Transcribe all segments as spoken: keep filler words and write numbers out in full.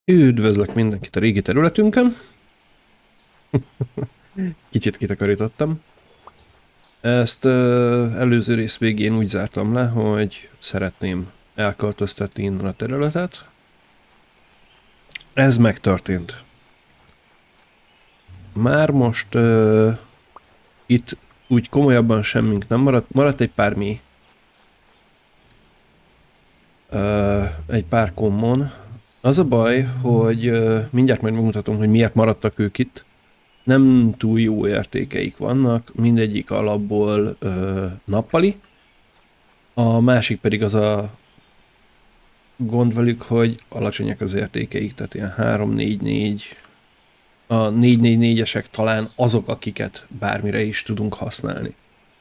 Üdvözlök mindenkit a régi területünkön. Kicsit kitakarítottam. Ezt uh, előző rész végén úgy zártam le, hogy szeretném elköltöztetni innen a területet. Ez megtörtént. Már most uh, itt úgy komolyabban semmink nem maradt. Maradt egy pár mély. Uh, egy pár kommon. Az a baj, hogy uh, mindjárt majd megmutatom, hogy miért maradtak ők itt. Nem túl jó értékeik vannak, mindegyik alapból ö, nappali. A másik pedig az a gond velük, hogy alacsonyak az értékeik, tehát ilyen három négy négy. A négy négy négyesek talán azok, akiket bármire is tudunk használni.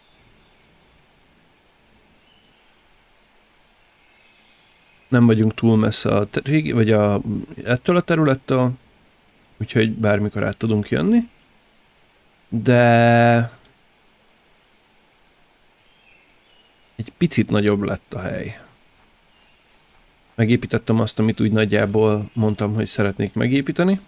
Nem vagyunk túl messze a régi, vagy a, ettől a területtől, úgyhogy bármikor át tudunk jönni. De egy picit nagyobb lett a hely. Megépítettem azt, amit úgy nagyjából mondtam, hogy szeretnék megépíteni.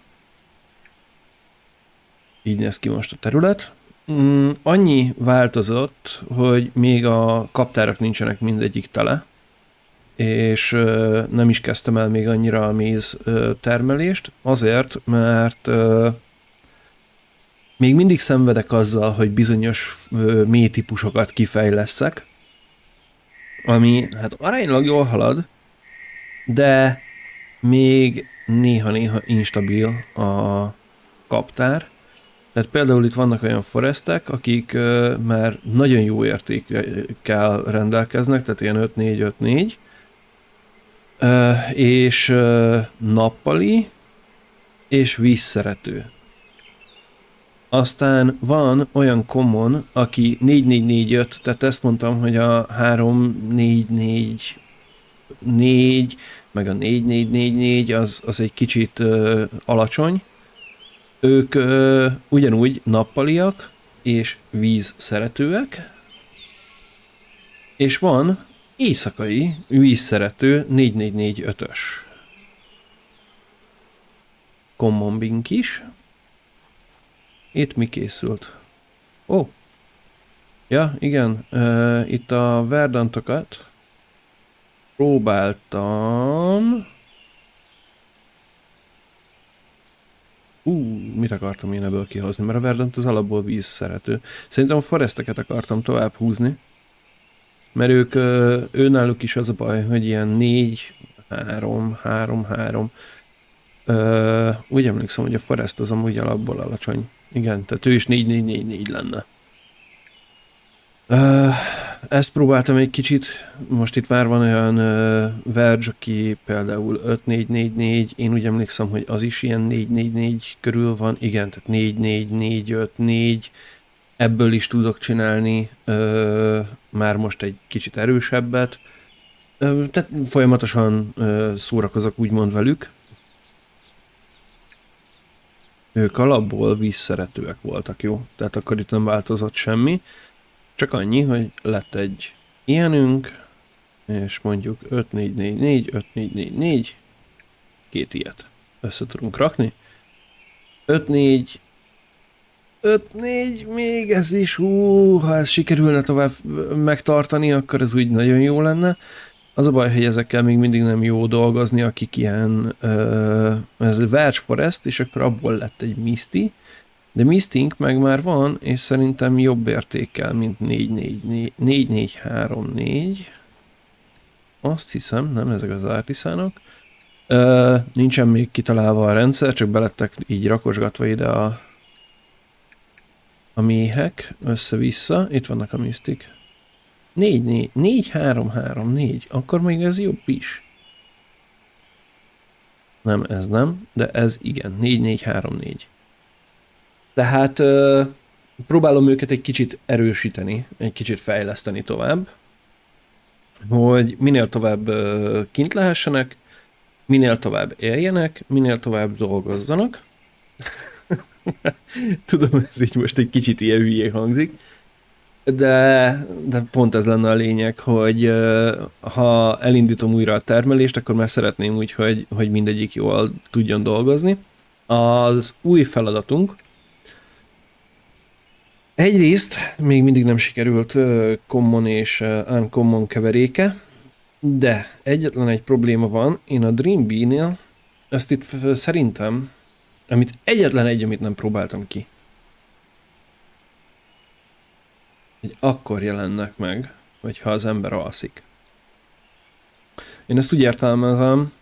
Így néz ki most a terület. Mm, annyi változott, hogy még a kaptárak nincsenek mindegyik tele, és ö, nem is kezdtem el még annyira a méz ö, termelést, azért, mert ö, még mindig szenvedek azzal, hogy bizonyos ö, mély típusokat kifejleszek, ami hát aránylag jól halad, de még néha-néha instabil a kaptár. Tehát például itt vannak olyan forestek, akik ö, már nagyon jó értékkel rendelkeznek, tehát ilyen öt négy öt négy, ö, és ö, nappali, és vízszerető. Aztán van olyan common, aki négy négy négy öt, tehát ezt mondtam, hogy a három négy négy négy, meg a négy négy négy négy az, az egy kicsit ö, alacsony. Ők ö, ugyanúgy nappaliak és vízszeretőek, és van éjszakai vízszerető négy négy négy ötös common bink is. Itt mi készült? Ó! Oh. Ja, igen. Uh, itt a verdantokat próbáltam... Ú, uh, mit akartam én ebből kihozni? Mert a verdant az alapból vízszerető. Szerintem a foresteket akartam tovább húzni. Mert ők, uh, őnáluk is az a baj, hogy ilyen négy három három három. Uh, úgy emlékszem, hogy a forest az amúgy alapból alacsony. Igen, tehát ő is négy négy négy négy lenne. Uh, ezt próbáltam egy kicsit, most itt már van olyan uh, Verge, aki például öt négy négy négy, én úgy emlékszem, hogy az is ilyen négy négy négy körül van, igen, tehát négy négy négy öt négy, ebből is tudok csinálni uh, már most egy kicsit erősebbet, uh, tehát folyamatosan uh, szórakozok úgymond velük. Ők alapból vízszeretőek voltak, jó? Tehát akkor itt nem változott semmi. Csak annyi, hogy lett egy ilyenünk, és mondjuk öt négy négy négy, öt négy négy négy, két ilyet össze tudunk rakni. öt négy, öt négy, még ez is, hú, ha ez sikerülne tovább megtartani, akkor ez úgy nagyon jó lenne. Az a baj, hogy ezekkel még mindig nem jó dolgozni, akik ilyen, uh, ez Verge Forest, és akkor abból lett egy Misty, de Mistink meg már van, és szerintem jobb értékkel, mint négy négy három négy. Azt hiszem, nem ezek az Artisanok. Uh, nincsen még kitalálva a rendszer, csak belettek így rakosgatva ide a, a méhek, össze-vissza. Itt vannak a Mystik. négy három három négy, akkor még ez jobb is. Nem, ez nem, de ez igen, négy négy három négy. Tehát uh, próbálom őket egy kicsit erősíteni, egy kicsit fejleszteni tovább, hogy minél tovább uh, kint lehessenek, minél tovább éljenek, minél tovább dolgozzanak. Tudom, ez így most egy kicsit ilyen hülyé hangzik, De, de pont ez lenne a lényeg, hogy uh, ha elindítom újra a termelést, akkor már szeretném úgy, hogy, hogy mindegyik jól tudjon dolgozni. Az új feladatunk egyrészt még mindig nem sikerült uh, common és uh, uncommon keveréke, de egyetlen egy probléma van, én a Dream Bee-nél, ezt itt f- szerintem, amit egyetlen egy, amit nem próbáltam ki, hogy akkor jelennek meg, hogyha az ember alszik. Én ezt úgy értelmezem,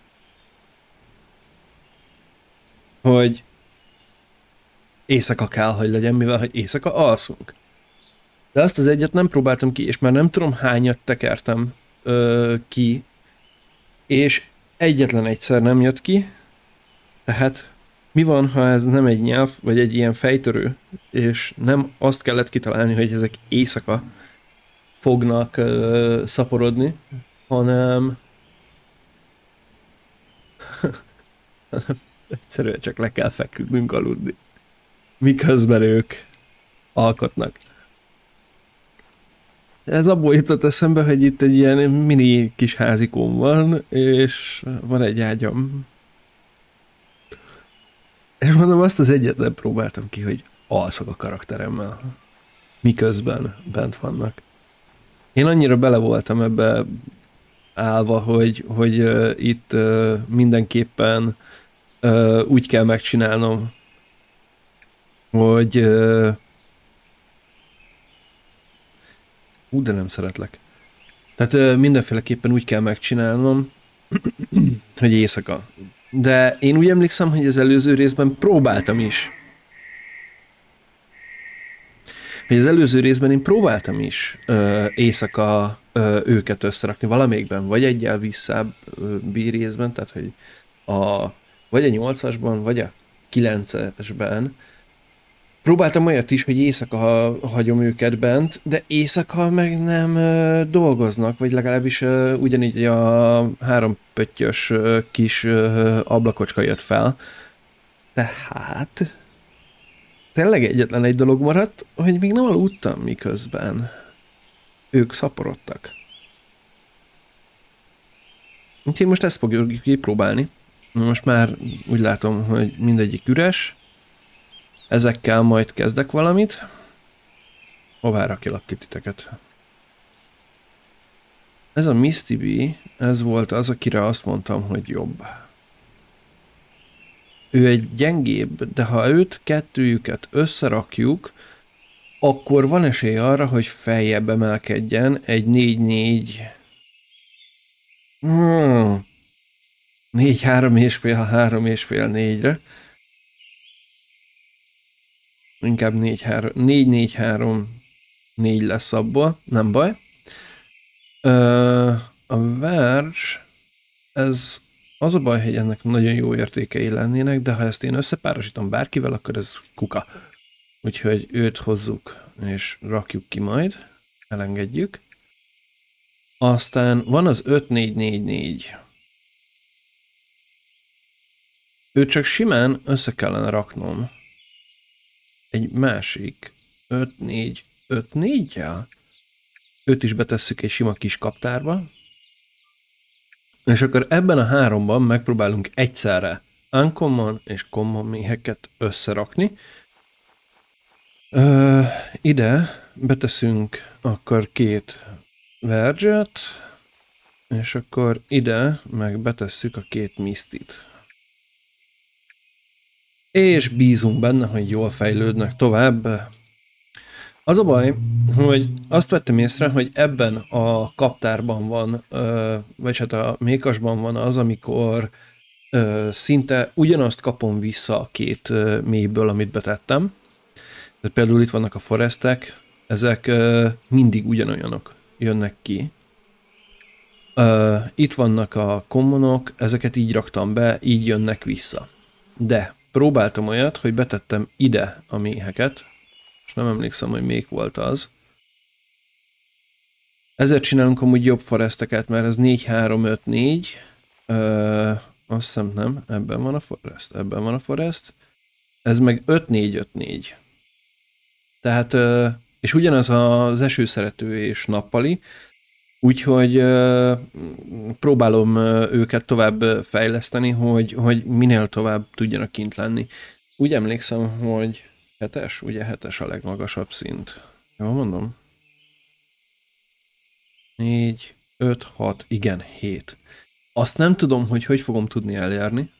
hogy éjszaka kell, hogy legyen, mivel hogy éjszaka alszunk. De azt az egyet nem próbáltam ki, és már nem tudom hányat tekertem ö, ki, és egyetlen egyszer nem jött ki, tehát mi van, ha ez nem egy nyelv, vagy egy ilyen fejtörő, és nem azt kellett kitalálni, hogy ezek éjszaka fognak ö, szaporodni, hanem egyszerűen csak le kell feküdnünk aludni, miközben ők alkotnak. Ez abból jutott eszembe, hogy itt egy ilyen mini kis házikóm van, és van egy ágyam. És mondom, azt az egyet nem próbáltam ki, hogy alszok a karakteremmel, miközben bent vannak. Én annyira bele voltam ebbe állva, hogy, hogy uh, itt uh, mindenképpen uh, úgy kell megcsinálnom, hogy uh, ú, de nem szeretlek. Tehát uh, mindenféleképpen úgy kell megcsinálnom, hogy éjszaka. De én úgy emlékszem, hogy az előző részben próbáltam is. Hogy az előző részben én próbáltam is ö, éjszaka ö, őket összerakni valamelyikben, vagy egyel visszább B részben, tehát hogy a, vagy a nyolcasban, vagy a kilencesben. Próbáltam olyat is, hogy éjszaka hagyom őket bent, de éjszaka meg nem ö, dolgoznak, vagy legalábbis ö, ugyanígy a három pöttyös ö, kis ö, ablakocska jött fel. Tehát tényleg egyetlen egy dolog maradt, hogy még nem aludtam, miközben ők szaporodtak. Úgyhogy most ezt fogjuk kipróbálni. Most már úgy látom, hogy mindegyik üres. Ezekkel majd kezdek valamit. Hová rakjalak ki titeket? Ez a Misty Bee, ez volt az, akire azt mondtam, hogy jobb. Ő egy gyengébb, de ha őt, kettőjüket összerakjuk, akkor van esély arra, hogy feljebb emelkedjen egy négy négy... Hmm. négy három és fél, három és fél négyre. Inkább négy négy három négy lesz abból, nem baj. Ö, a Verge, ez az a baj, hogy ennek nagyon jó értékei lennének, de ha ezt én összepárosítom bárkivel, akkor ez kuka. Úgyhogy őt hozzuk, és rakjuk ki majd, elengedjük. Aztán van az öt négy négy négy. Őt csak simán össze kellene raknom egy másik öt négy öt négy-jel. Őt is betesszük egy sima kis kaptárba. És akkor ebben a háromban megpróbálunk egyszerre uncommon és common méheket összerakni. Ö, ide beteszünk akkor két verge-et, és akkor ide meg betesszük a két mistit. És bízunk benne, hogy jól fejlődnek tovább. Az a baj, hogy azt vettem észre, hogy ebben a kaptárban van, vagy hát a mékasban van az, amikor szinte ugyanazt kapom vissza a két mélyből, amit betettem. Tehát például itt vannak a forestek, ezek mindig ugyanolyanok jönnek ki. Itt vannak a commonok, ezeket így raktam be, így jönnek vissza. De próbáltam olyat, hogy betettem ide a méheket, és nem emlékszem, hogy még volt az. Ezért csinálunk amúgy jobb foresteket, mert ez négy három öt négy. Ö, azt hiszem nem, ebben van a forest, ebben van a forest. Ez meg öt négy öt négy. Tehát ö, És ugyanaz az esőszerető és nappali, úgyhogy uh, próbálom uh, őket tovább fejleszteni, hogy, hogy minél tovább tudjanak kint lenni. Úgy emlékszem, hogy hetes, ugye hetes a legmagasabb szint. Jól mondom? négy, öt, hat, igen, hét. Azt nem tudom, hogy hogy fogom tudni eljárni.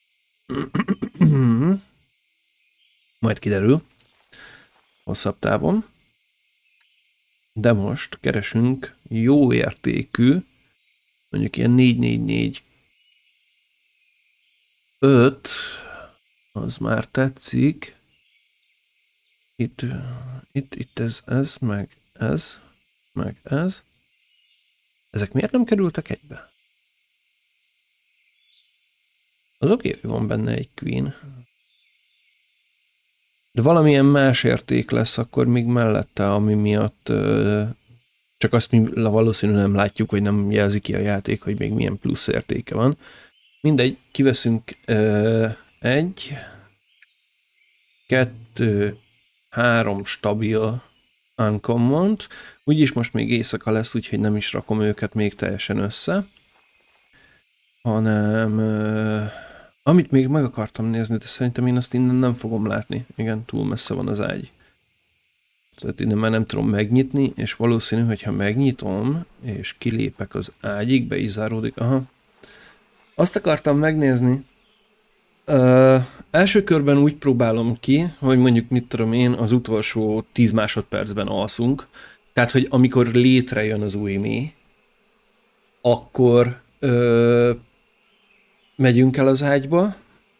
Majd kiderül. Hosszabb távon. De most keresünk jó értékű, mondjuk ilyen négy négy négy öt, az már tetszik. Itt, itt, itt ez, ez, meg ez, meg ez. Ezek miért nem kerültek egybe? Az oké, hogy van benne egy queen. De valamilyen más érték lesz akkor még mellette, ami miatt uh, csak azt mi valószínűleg nem látjuk, vagy nem jelzi ki a játék, hogy még milyen plusz értéke van. Mindegy, kiveszünk uh, egy, kettő, három stabil uncommon-t. Úgyis most még éjszaka lesz, úgyhogy nem is rakom őket még teljesen össze. Hanem... Uh, amit még meg akartam nézni, de szerintem én azt innen nem fogom látni. Igen, túl messze van az ágy. Tehát innen már nem tudom megnyitni, és valószínű, hogyha megnyitom, és kilépek az ágyig, be is záródik. Aha. Azt akartam megnézni. Uh, első körben úgy próbálom ki, hogy mondjuk mit tudom én, az utolsó tíz másodpercben alszunk. Tehát, hogy amikor létrejön az új mi, akkor... Uh, megyünk el az ágyba,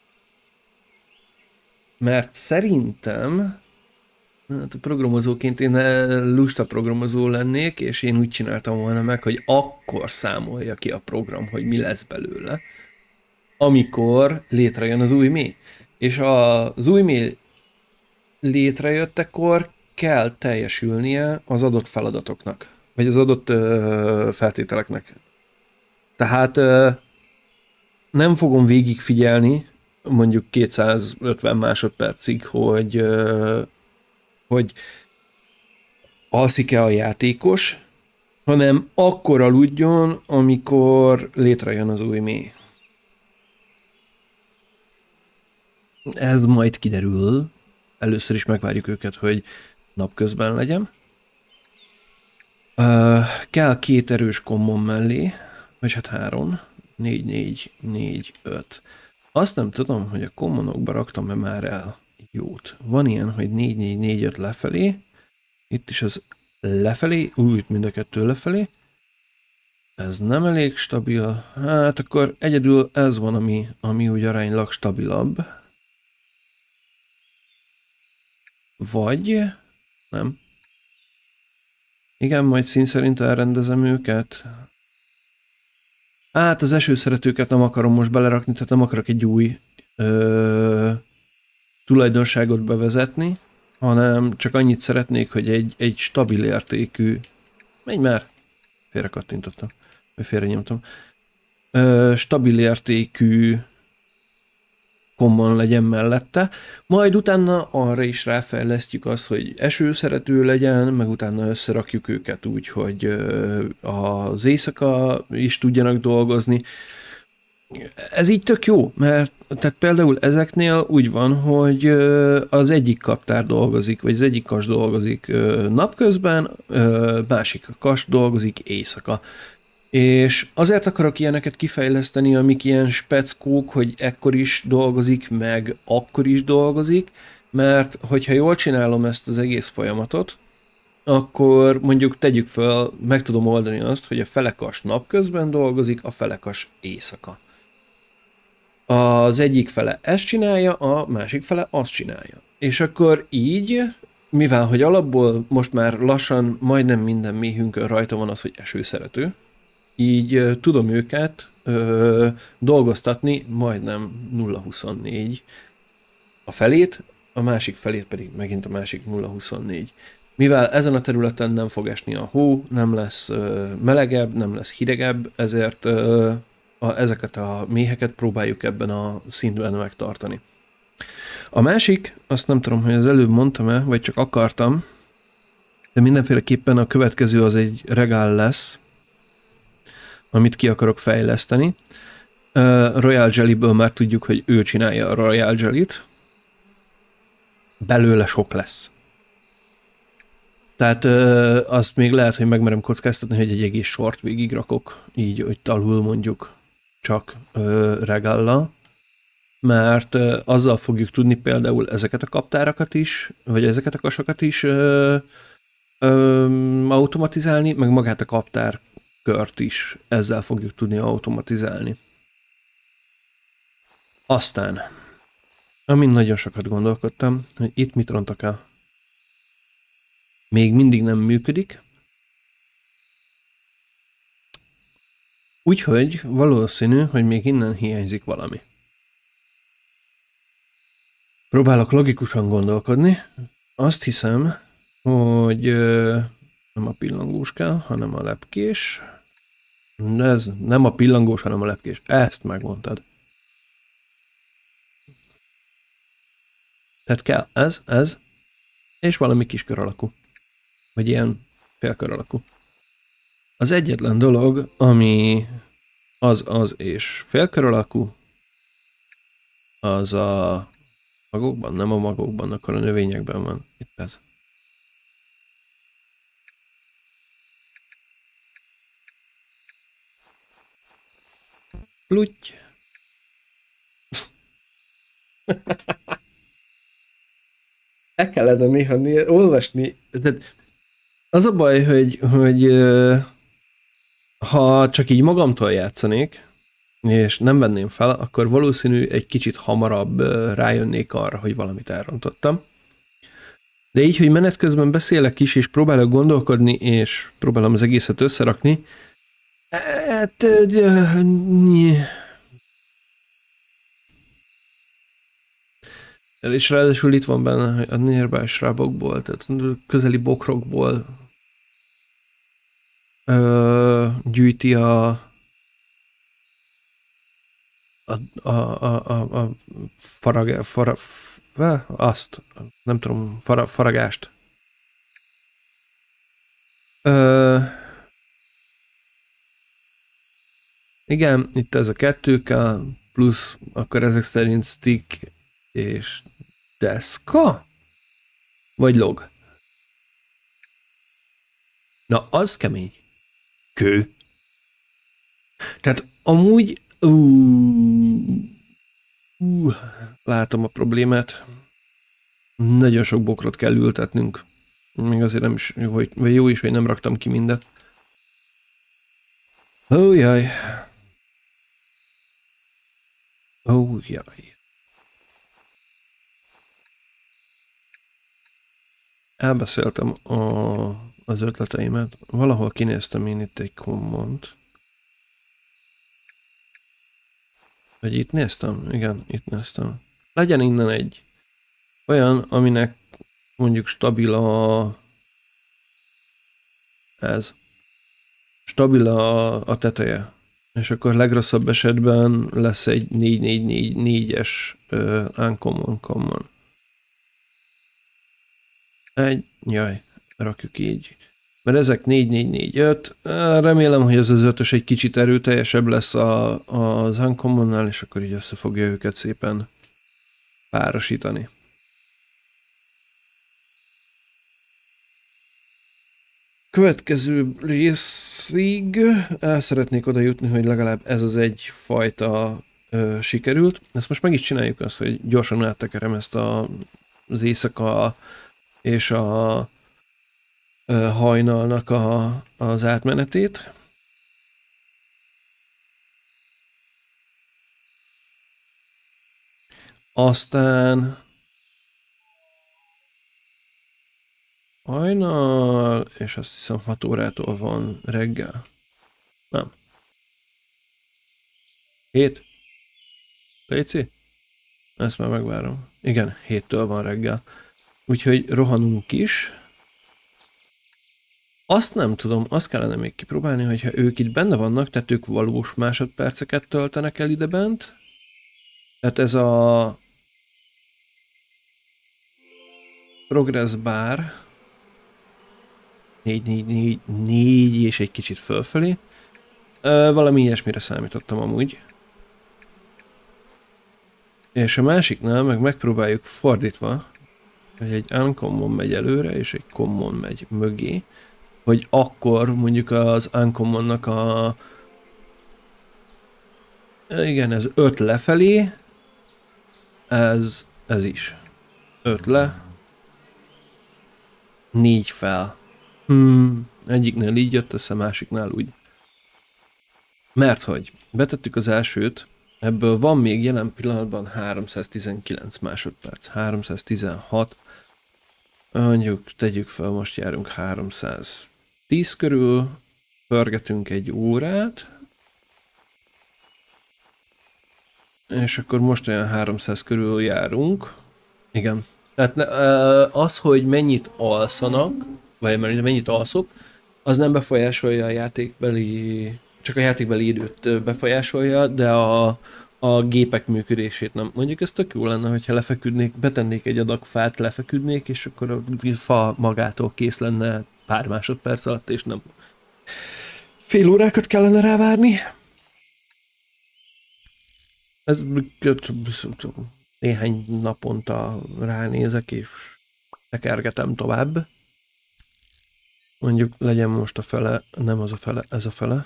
mert szerintem, hát a programozóként én lusta programozó lennék, és én úgy csináltam volna meg, hogy akkor számolja ki a program, hogy mi lesz belőle, amikor létrejön az új mi. És az új mi létrejöttekor kell teljesülnie az adott feladatoknak, vagy az adott uh, feltételeknek. Tehát uh, nem fogom végigfigyelni, mondjuk kétszázötven másodpercig, hogy, hogy alszik-e a játékos, hanem akkor aludjon, amikor létrejön az új mély. Ez majd kiderül. Először is megvárjuk őket, hogy napközben legyen. Kell két erős kommon mellé, vagy hát három. négy négy négy öt. Azt nem tudom, hogy a commonokba raktam-e már el jót. Van ilyen, hogy négy négy négy öt lefelé. Itt is az lefelé. Úgy, mind a kettő lefelé. Ez nem elég stabil. Hát akkor egyedül ez van, ami, ami úgy aránylag stabilabb. Vagy... nem. Igen, majd szín szerint elrendezem őket. Hát az esőszeretőket nem akarom most belerakni, tehát nem akarok egy új ö, tulajdonságot bevezetni, hanem csak annyit szeretnék, hogy egy, egy stabil értékű... Menj már! Félre kattintottam, vagy félre nyomtam. Ö, stabil értékű common legyen mellette, majd utána arra is ráfejlesztjük azt, hogy esőszerető legyen, meg utána összerakjuk őket úgy, hogy az éjszaka is tudjanak dolgozni. Ez így tök jó, mert tehát például ezeknél úgy van, hogy az egyik kaptár dolgozik, vagy az egyik kas dolgozik napközben, másik kas dolgozik éjszaka. És azért akarok ilyeneket kifejleszteni, amik ilyen speckók, hogy ekkor is dolgozik, meg akkor is dolgozik, mert hogyha jól csinálom ezt az egész folyamatot, akkor mondjuk tegyük fel, meg tudom oldani azt, hogy a felekas napközben dolgozik, a felekas éjszaka. Az egyik fele ezt csinálja, a másik fele azt csinálja. És akkor így, mivel hogy alapból most már lassan majdnem minden méhünkön rajta van az, hogy esőszerető, így uh, tudom őket uh, dolgoztatni majdnem nulla huszonnégy a felét, a másik felét pedig megint a másik nulla huszonnégy. Mivel ezen a területen nem fog esni a hó, nem lesz uh, melegebb, nem lesz hidegebb, ezért uh, a, ezeket a méheket próbáljuk ebben a szintben megtartani. A másik, azt nem tudom, hogy az előbb mondtam-e, vagy csak akartam, De mindenféleképpen a következő az egy regál lesz, amit ki akarok fejleszteni. Uh, Royal Jellyből már tudjuk, hogy ő csinálja a Royal Jellyt. Belőle sok lesz. Tehát uh, azt még lehet, hogy megmerem kockáztatni, hogy egy egész sort végig rakok, így, hogy alul mondjuk csak uh, regállal. Mert uh, azzal fogjuk tudni például ezeket a kaptárakat is, vagy ezeket a kasokat is uh, uh, automatizálni, meg magát a kaptárkört is ezzel fogjuk tudni automatizálni. Aztán, amin nagyon sokat gondolkodtam, hogy itt mit rontok el. Még mindig nem működik. Úgyhogy valószínű, hogy még innen hiányzik valami. Próbálok logikusan gondolkodni. Azt hiszem, hogy ö, nem a pillangós kell, hanem a lepkés. De ez nem a pillangós, hanem a lepkés. Ezt megmondtad. Tehát kell ez, ez, és valami kis kör alakú. Vagy ilyen félkör alakú. Az egyetlen dolog, ami az, az és félkör alakú, az a magokban, nem a magokban, akkor a növényekben van. Itt ez. Plutty. El kellene néha néha olvasni. Tehát az a baj, hogy, hogy ha csak így magamtól játszanék, és nem venném fel, akkor valószínű egy kicsit hamarabb rájönnék arra, hogy valamit elrontottam. De így, hogy menet közben beszélek is, és próbálok gondolkodni, és próbálom az egészet összerakni, hát... És ráadásul itt van benne a nearby srábokból, tehát közeli bokrokból ö, gyűjti a a, a, a, a, a farag, fara, f, azt, nem tudom, fara, faragást. Ö, igen, itt ez a kettőkkel, plusz akkor ezek szerint stick és deszka? Vagy log? Na, az kemény. Kő. Tehát amúgy... Uh, uh, látom a problémát. Nagyon sok bokrot kell ültetnünk. Még azért nem is, hogy, vagy jó is, hogy nem raktam ki mindet. Ó, oh, jaj. Ó, oh, jaj. Elbeszéltem a, az ötleteimet. Valahol kinéztem én itt egy kommont. Vagy itt néztem? Igen, itt néztem. Legyen innen egy olyan, aminek mondjuk stabil a... ez. Stabil a, a teteje. És akkor legrosszabb esetben lesz egy négy négy négy négyes uh, uncommon common. Egy, jaj, rakjuk így. Mert ezek négy négy négy öt. Remélem, hogy ez az ötös egy kicsit erőteljesebb lesz a, az uncommonnál, és akkor így össze fogja őket szépen párosítani. Következő részig el szeretnék oda jutni, hogy legalább ez az egy fajta ö, sikerült. Ezt most meg is csináljuk azt, hogy gyorsan áttekerem ezt a, az éjszaka és a ö, hajnalnak a, az átmenetét. Aztán hajnal, és azt hiszem hat órától van reggel. Nem. hét? Léci? Ezt már megvárom. Igen, héttől van reggel. Úgyhogy rohanunk is. Azt nem tudom, azt kellene még kipróbálni, hogyha ők itt benne vannak, tehát ők valós másodperceket töltenek el idebent. Tehát ez a progress bar, négy, négy, négy, négy és egy kicsit fölfelé. Ö, valami ilyesmire számítottam amúgy. És a másiknál meg megpróbáljuk fordítva, hogy egy uncommon megy előre, és egy common megy mögé, hogy akkor mondjuk az uncommonnak a... Igen, ez öt lefelé, ez, ez is. öt le, négy fel. Hmm, egyiknél így jött össze, másiknál úgy. Mert hogy betettük az elsőt, ebből van még jelen pillanatban háromszáztizenkilenc másodperc, háromszáztizenhat, mondjuk tegyük fel, most járunk háromszáztíz körül, pörgetünk egy órát, és akkor most olyan háromszáz körül járunk. Igen. Tehát az, hogy mennyit alszanak, vagy mennyit alszok, az nem befolyásolja a játékbeli, csak a játékbeli időt befolyásolja, de a, a gépek működését nem. Mondjuk ez tök jó lenne, hogyha lefeküdnék, betennék egy adag fát, lefeküdnék, és akkor a fa magától kész lenne pár másodperc alatt, és nem fél órákat kellene rávárni. Ez néhány naponta ránézek, és tekergetem tovább. Mondjuk legyen most a fele, nem az a fele, ez a fele.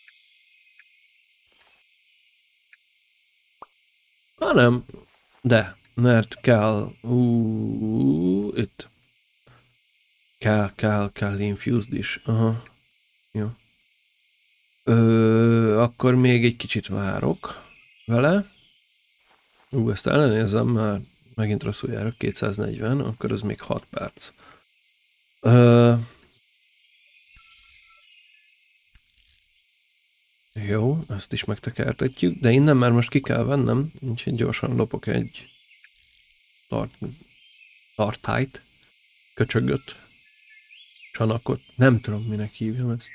Hanem, de, mert kell, ú, itt. Kell, kell, kell infused is. Aha. Jó. Ö, akkor még egy kicsit várok vele. Ú, ezt ellenézem, már megint rosszul járok, kétszáznegyven, akkor ez még hat perc. Ö, jó, ezt is megtekertetjük, de innen már most ki kell vennem, úgyhogy gyorsan lopok egy tart, tartályt, köcsögöt, csanakot, nem tudom minek hívjam ezt.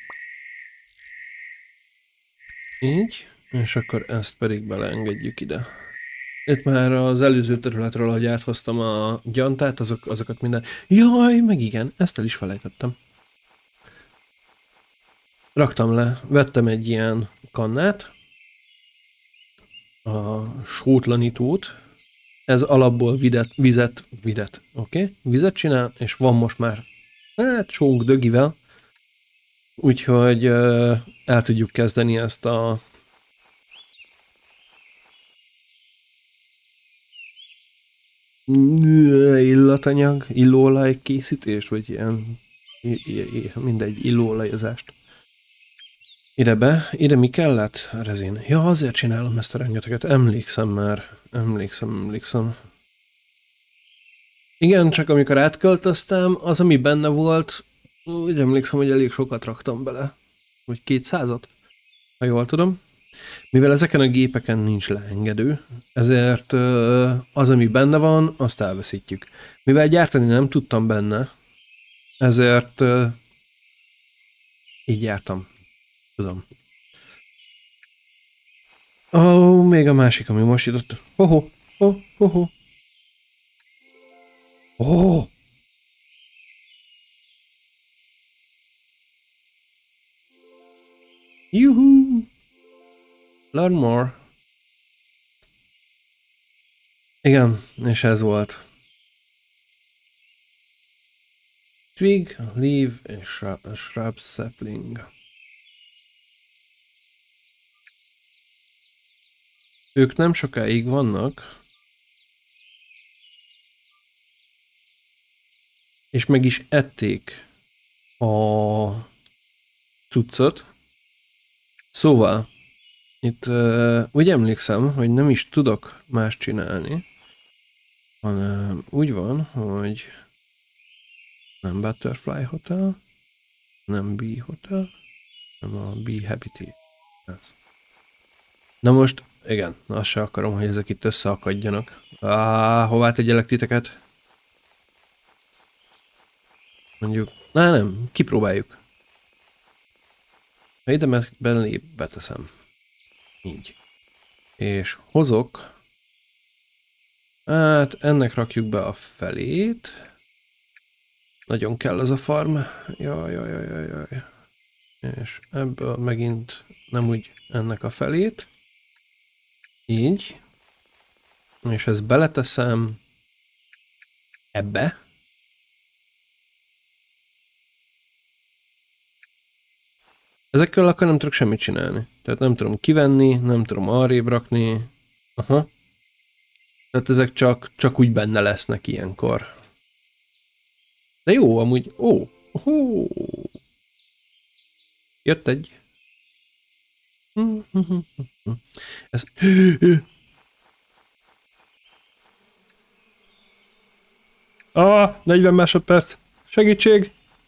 Így, és akkor ezt pedig beleengedjük ide. Itt már az előző területről, ahogy áthoztam a gyantát, azok, azokat minden... Jaj, meg igen, ezt el is felejtettem. Raktam le, vettem egy ilyen kannát, a sótlanítót, ez alapból videt, vizet, videt, oké? Okay? Vizet csinál, és van most már, hát sónk dögivel, úgyhogy uh, el tudjuk kezdeni ezt a illatanyag, illóolaj készítést, vagy ilyen mindegy illóolajozást. Ide be, ide mi kellett? Rezin. Ja, azért csinálom ezt a rengeteget, emlékszem már, emlékszem, emlékszem. Igen, csak amikor átköltöztem, az, ami benne volt, úgy emlékszem, hogy elég sokat raktam bele. Vagy kétszázat, ha jól tudom. Mivel ezeken a gépeken nincs leengedő, ezért az, ami benne van, azt elveszítjük. Mivel gyártani nem tudtam benne, ezért így jártam. Tudom. Ó, oh, még a másik, ami most jutott. Hoho, ho, ho, ho. Oh. Juhu. Learn more. Igen, és ez volt. Twig, leaf és shrub, shrub sapling. Ők nem sokáig vannak. És meg is ették a cuccot. Szóval, itt uh, úgy emlékszem, hogy nem is tudok más csinálni, hanem úgy van, hogy nem Butterfly Hotel, nem Bee Hotel, nem a Bee Habitat. Ez. Na most, igen, azt se akarom, hogy ezek itt összeakadjanak. Á, hová tegyelek titeket? Mondjuk, na nem, kipróbáljuk. Ha ide belép, beteszem. Így. És hozok. Hát ennek rakjuk be a felét. Nagyon kell az a farm. Jaj, jaj, jaj, jaj, jaj. És ebből megint nem úgy ennek a felét. Így. És ezt beleteszem ebbe. Ezekkel akkor nem tudok semmit csinálni. Tehát nem tudom kivenni, nem tudom arrébb rakni. Aha. Tehát ezek csak, csak úgy benne lesznek ilyenkor. De jó, amúgy... Ó! Oh, jött egy. Ez... Ah, negyven másodperc. Segítség!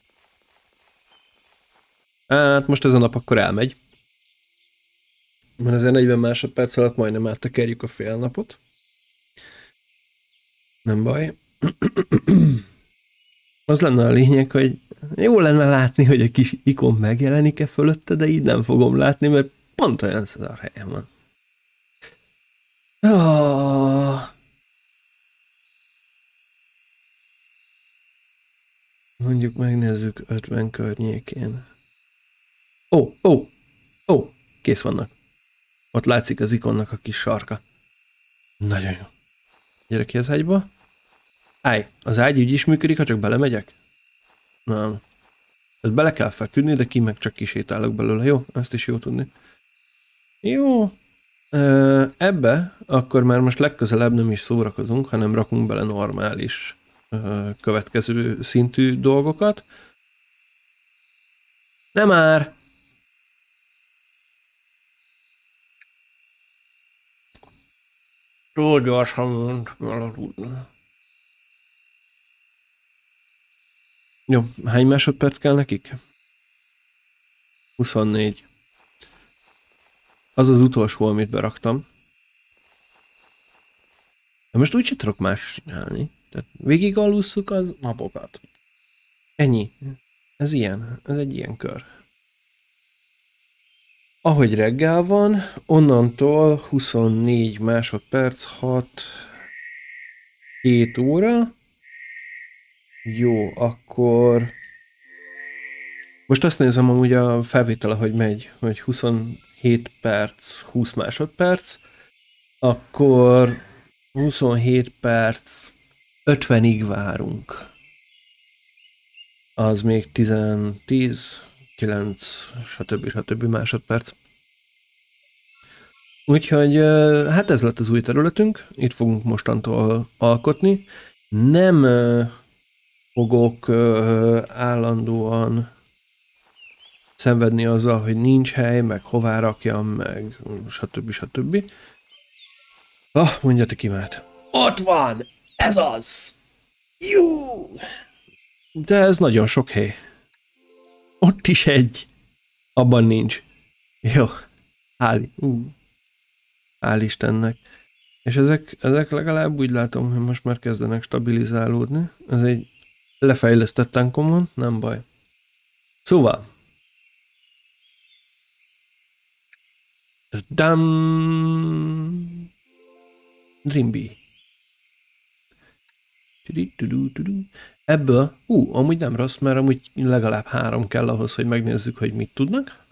Hát most ez a nap akkor elmegy. Mert azért negyven másodperc alatt majdnem áttekerjük a fél napot. Nem baj. Az lenne a lényeg, hogy jó lenne látni, hogy egy kis ikon megjelenik-e fölötte, de így nem fogom látni, mert pont olyan szar helyen van. Oh. Mondjuk megnézzük ötven környékén. Ó, oh, ó, oh, ó, oh, kész vannak. Ott látszik az ikonnak a kis sarka. Nagyon jó. Gyere ki az ágyba. Állj, az ágy úgy is működik, ha csak belemegyek? Nem. Tehát bele kell feküdni, de ki meg csak kisétálok belőle. Jó, ezt is jó tudni. Jó. Ebbe akkor már most legközelebb nem is szórakozunk, hanem rakunk bele normális következő szintű dolgokat. Nem már! Túl gyorsan mond, aludni. Jó, hány másodperc kell nekik? huszonnégy. Az az utolsó, amit beraktam. De most úgy sem tudok más csinálni. Tehát végig alusszuk az napokat. Ennyi. Ez ilyen. Ez egy ilyen kör. Ahogy reggel van, onnantól huszonnégy másodperc, hat, hét óra. Jó, akkor... Most azt nézem amúgy a felvétele, hogy megy, hogy huszonhét perc, húsz másodperc. Akkor huszonhét perc, ötvenig várunk. Az még tíz, tíz, kilenc, stb. stb. Másodperc. Úgyhogy hát ez lett az új területünk, itt fogunk mostantól alkotni. Nem fogok állandóan szenvedni azzal, hogy nincs hely, meg hová rakjam, meg stb. stb. Ah, mondjatok imát. Ott van! Ez az! Jó! De ez nagyon sok hely. Ott is egy. Abban nincs. Jó. Hál', uh. Hál' Istennek. És ezek, ezek legalább úgy látom, hogy most már kezdenek stabilizálódni. Ez egy lefejlesztett tankom van, nem baj. Szóval. Dam. Dreamby. Ebből, ú, uh, amúgy nem rossz, mert amúgy legalább három kell ahhoz, hogy megnézzük, hogy mit tudnak.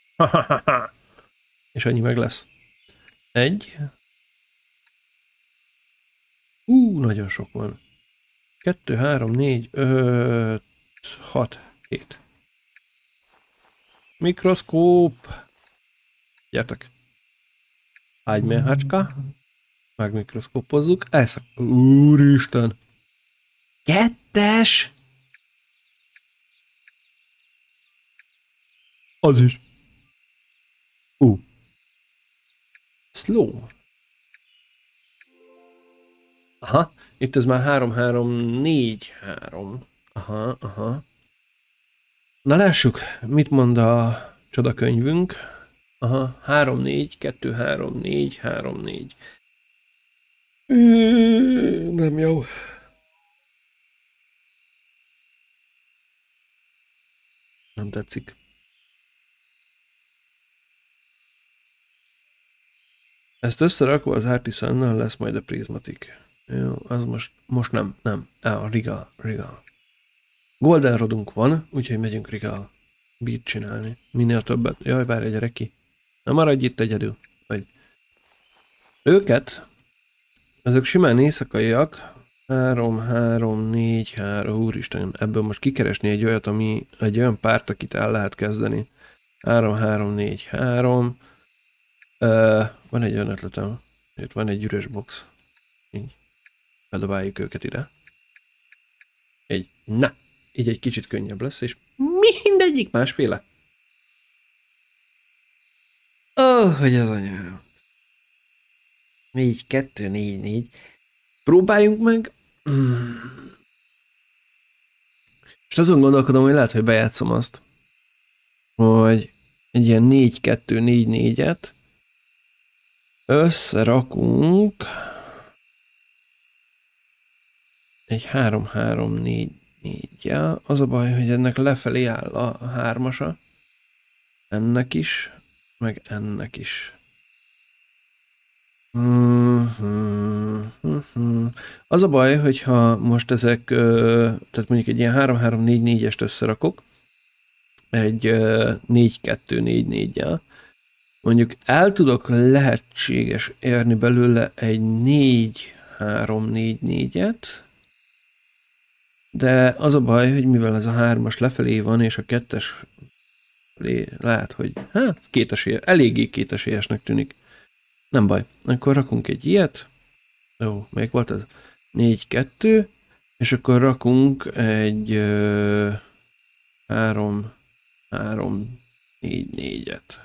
És annyi meg lesz. Egy. Ú, uh, nagyon sok van. Kettő, három, négy, öt, hat, hét. Mikroszkóp. Gyertek. Ágyméhácska. Megmikroszkópozzuk. Elszak. Úristen. Kettes. Az is. Ú. Uh. Slow. Aha. Itt ez már három, három, négy, három. Aha, aha. Na lássuk, mit mond a csodakönyvünk. Aha, három, négy, kettő, három, négy, három, négy. Nem jó. Nem tetszik. Ezt összerakva az Artisannal lesz majd a Prismatic. Jó, az most, most nem, nem. A Regal, Regal. Golden rodunk van, úgyhogy megyünk Rigal beat csinálni. Minél többet. Jaj, várj, gyere ki. Nem maradj itt egyedül. Vagy. Őket, ezek simán éjszakaiak. három, három, négy, három, úristen, ebből most kikeresni egy olyat, ami egy olyan párt, akit el lehet kezdeni. három, három, négy, három. Uh, van egy olyan ötletem. Itt van egy üres box. Így. Bedobáljuk őket ide. Egy, na, így egy kicsit könnyebb lesz, és mindegyik másféle. Ó, oh, hogy az anyám. négy, kettő, négy, négy. Próbáljunk meg. És azon gondolkodom, hogy lehet, hogy bejátszom azt, hogy egy ilyen négy, kettő, négy, négyet összerakunk egy három, három, négy, négy-jel. Az a baj, hogy ennek lefelé áll a hármasa. Ennek is, meg ennek is. Az a baj, hogyha most ezek, tehát mondjuk egy ilyen három, három, négy, négyest összerakok, egy négy, kettő, négy, négy-jel, mondjuk el tudok lehetséges érni belőle egy négy, három, négy, négyet, de az a baj, hogy mivel ez a hármas lefelé van, és a kettes lehet, hogy hát kétesélyes, eléggé kétesélyesnek tűnik. Nem baj, akkor rakunk egy ilyet. Ó, melyik volt ez? négy, kettő, és akkor rakunk egy három, három, négy, négyet.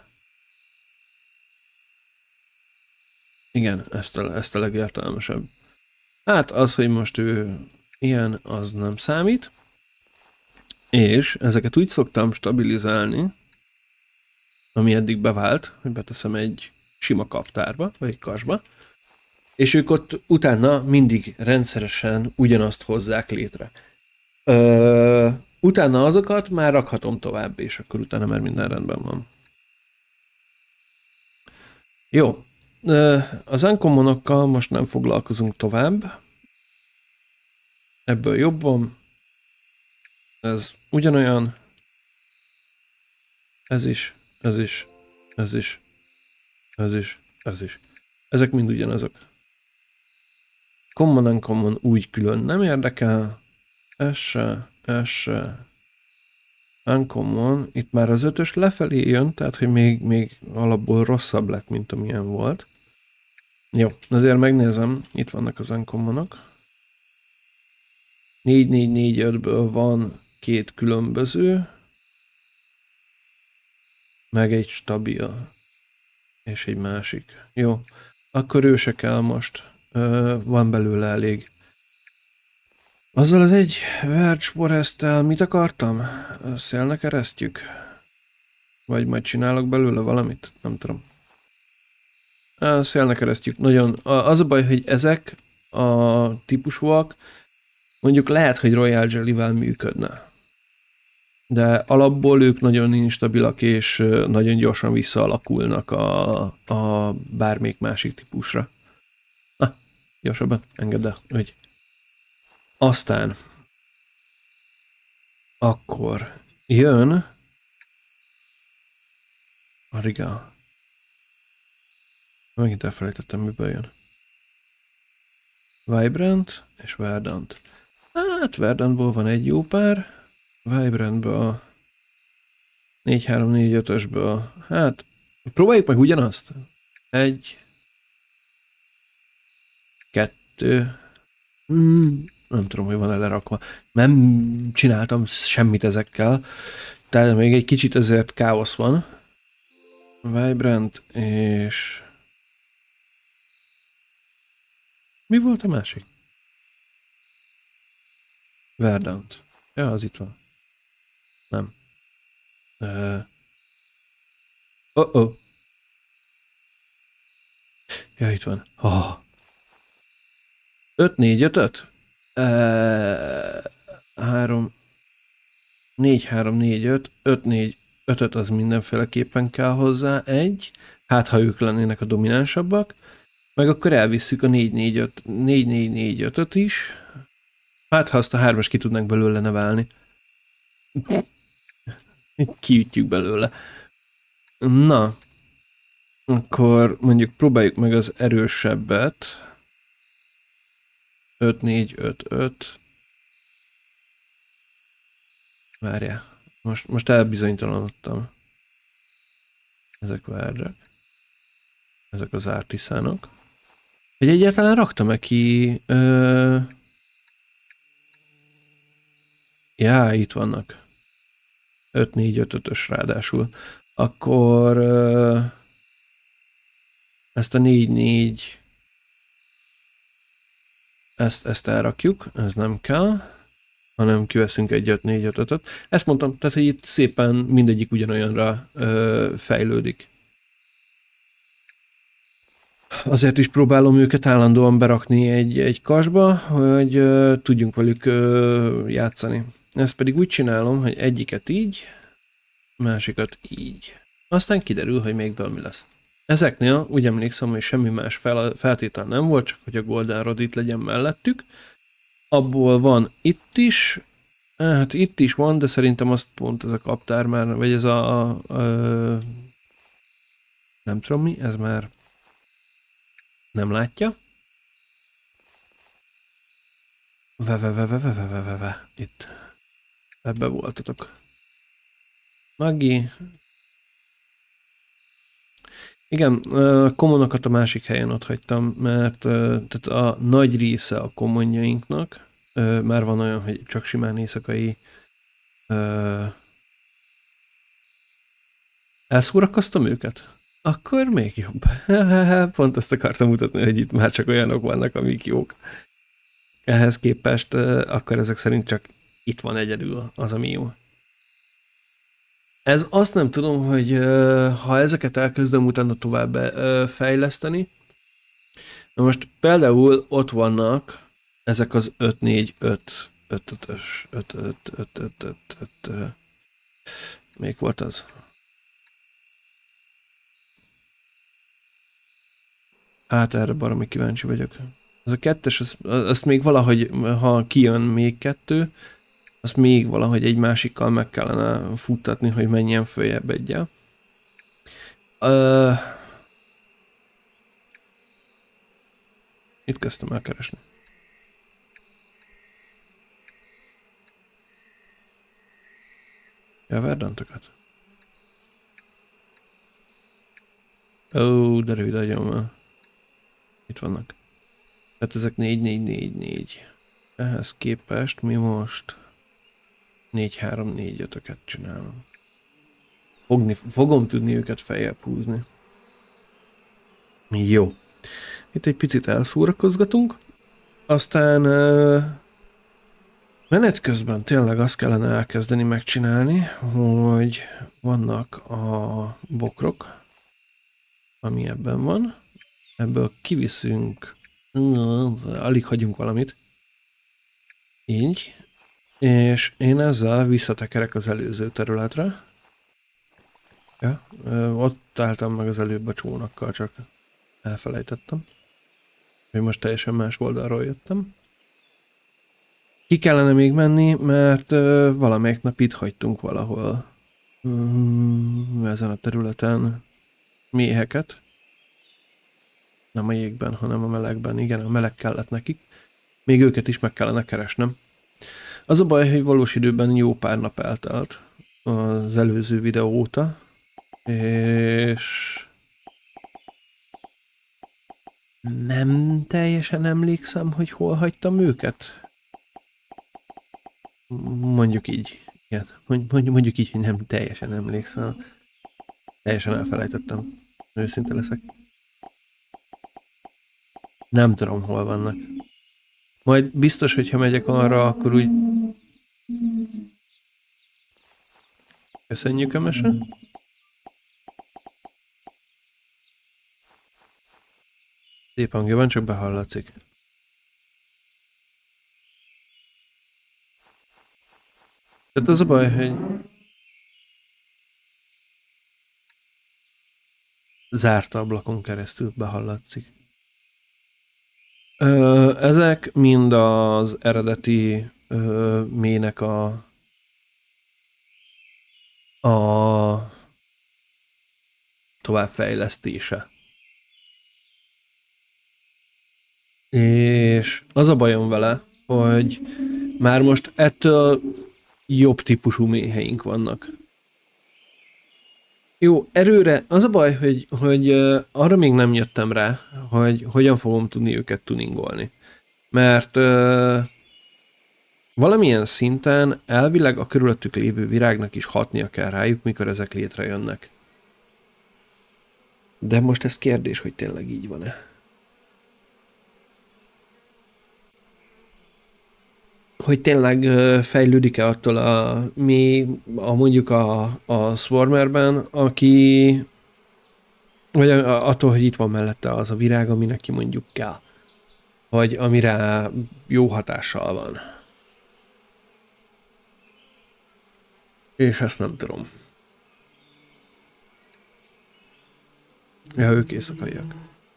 Igen, ezt a, ezt a legértelmesebb. Hát az, hogy most ő ilyen, az nem számít. És ezeket úgy szoktam stabilizálni, ami eddig bevált, hogy beteszem egy sima kaptárba, vagy egy kasba, és ők ott utána mindig rendszeresen ugyanazt hozzák létre. Ö, utána azokat már rakhatom tovább, és akkor utána már minden rendben van. Jó, ö, az uncommonokkal most nem foglalkozunk tovább. Ebből jobb van. Ez ugyanolyan. Ez is, ez is, ez is, ez is, ez is. Ezek mind ugyanazok. Common, uncommon úgy külön nem érdekel. Ez se, ez se. Uncommon, itt már az ötös lefelé jön, tehát hogy még, még alapból rosszabb lett, mint amilyen volt. Jó, azért megnézem, itt vannak az uncommonok. négy négy négy ötből van két különböző, meg egy stabil, és egy másik. Jó, akkor ő se kell most. Ö, van belőle elég. Azzal az egy Verge Foresttel mit akartam? Szélnek eresztjük? Vagy majd csinálok belőle valamit? Nem tudom. Szélnek eresztjük. Nagyon. Az a baj, hogy ezek a típusúak mondjuk lehet, hogy Royal Jelly-vel működne. De alapból ők nagyon instabilak, és nagyon gyorsan visszaalakulnak a, a bármelyik másik típusra. Na, gyorsabban, engedd el, hogy. Aztán akkor jön a Riga. Megint elfelejtettem, miből jön. Vibrant és Verdant. Hát Verdantból van egy jó pár. Vibrantből négy három négy ötösből. Hát próbáljuk meg ugyanazt. Egy. Kettő. Mm. Nem tudom, hogy van-e lerakva. Nem csináltam semmit ezekkel. Tehát még egy kicsit ezért káosz van. Vibrant és... Mi volt a másik? Verdant. Ja, az itt van. Nem. Uh... Oh oh. Ja, itt van. Oh. öt négy öt öt? három négy három négy öt öt négy öt öt az mindenféleképpen kell hozzá egy, hát ha ők lennének a dominánsabbak, meg akkor elvisszük a négy négy négy négy öt öt is, hát ha azt a hármas ki tudnánk belőle nevelni. Kiütjük belőle. Na, akkor mondjuk próbáljuk meg az erősebbet. öt négy öt öt. Várjál. Most, most elbizonytalanodtam. Ezek várják. Ezek az ártiszánok. Hogy egyáltalán raktam-e ki... Ö... Já, itt vannak. öt négy öt ötös ráadásul. Akkor... Ö... Ezt a négy négy... Ezt, ezt elrakjuk, ez nem kell. Hanem kiveszünk egy öt négy öt ötöt. Ezt mondtam, tehát hogy itt szépen mindegyik ugyanolyanra ö, fejlődik. Azért is próbálom őket állandóan berakni egy, egy kasba, hogy ö, tudjunk velük ö, játszani. Ezt pedig úgy csinálom, hogy egyiket így, másikat így. Aztán kiderül, hogy melyikből mi lesz. Ezeknél úgy emlékszem, hogy semmi más fel, feltétel nem volt, csak hogy a Golden Rod itt legyen mellettük. Abból van itt is, hát itt is van, de szerintem azt pont ez a kaptár már, vagy ez a, a, a nem tudom mi, ez már nem látja. Ve, ve, ve, ve, ve, ve, ve, ve, ve. Itt. Ebbe voltatok. Magi. Igen, a kommunokat a másik helyen ott hagytam, mert tehát a nagy része a kommunjainknak már van olyan, hogy csak simán éjszakai elszórakoztam őket? Akkor még jobb. Pont ezt akartam mutatni, hogy itt már csak olyanok vannak, amik jók. Ehhez képest akkor ezek szerint csak itt van egyedül az, ami jó. Ez azt nem tudom, hogy ha ezeket elkezdem utána tovább fejleszteni. Na most például ott vannak ezek az öt négy öt öt ötös öt öt öt öt öt öt. Még volt az? Hát erre baromi kíváncsi vagyok. Az a kettes, azt, azt még valahogy, ha kijön még kettő, azt még valahogy egy másikkal meg kellene futtatni, hogy menjen följebb egyel. Uh, itt kezdtem el keresni. Ja, verdantokat. Ó, oh, de rövid agyam. Itt vannak. Tehát ezek négy négy négy négy. Ehhez képest mi most négy három négy ötöket csinálom. Fogni, fogom tudni őket feljebb húzni. Jó. Itt egy picit elszórakozgatunk. Aztán uh, menet közben tényleg azt kellene elkezdeni megcsinálni, hogy vannak a bokrok, ami ebben van. Ebből kiviszünk, uh, alig hagyunk valamit. Így. És én ezzel visszatekerek az előző területre. Ja, ott álltam meg az előbb a csónakkal, csak elfelejtettem. Hogy most teljesen más oldalról jöttem. Ki kellene még menni, mert uh, valamelyik nap itt hagytunk valahol um, ezen a területen méheket. Nem a jégben, hanem a melegben. Igen, a meleg kellett nekik. Még őket is meg kellene keresnem. Az a baj, hogy valós időben jó pár nap eltelt az előző videó óta, és nem teljesen emlékszem, hogy hol hagytam őket. Mondjuk így. Igen, mondjuk, mondjuk így, hogy nem teljesen emlékszem. Teljesen elfelejtettem. Őszinte leszek. Nem tudom, hol vannak. Majd biztos, hogyha megyek arra, akkor úgy... Köszönjük a mese. Szép hangja van, csak behallatszik. Tehát az a baj, hogy... zárt ablakon keresztül behallatszik. Ö, ezek mind az eredeti ö, mének a a továbbfejlesztése. És az a bajom vele, hogy már most ettől jobb típusú méheink vannak. Jó, erőre az a baj, hogy, hogy uh, arra még nem jöttem rá, hogy hogyan fogom tudni őket tuningolni. Mert uh, valamilyen szinten elvileg a körülöttük lévő virágnak is hatnia kell rájuk, mikor ezek létrejönnek. De most ez kérdés, hogy tényleg így van-e. Hogy tényleg fejlődik-e attól a mi, a mondjuk a, a Swarmerben, aki vagy attól, hogy itt van mellette az a virág, ami neki mondjuk kell. Vagy amire jó hatással van. És ezt nem tudom. Ja, ők éjszakaiak.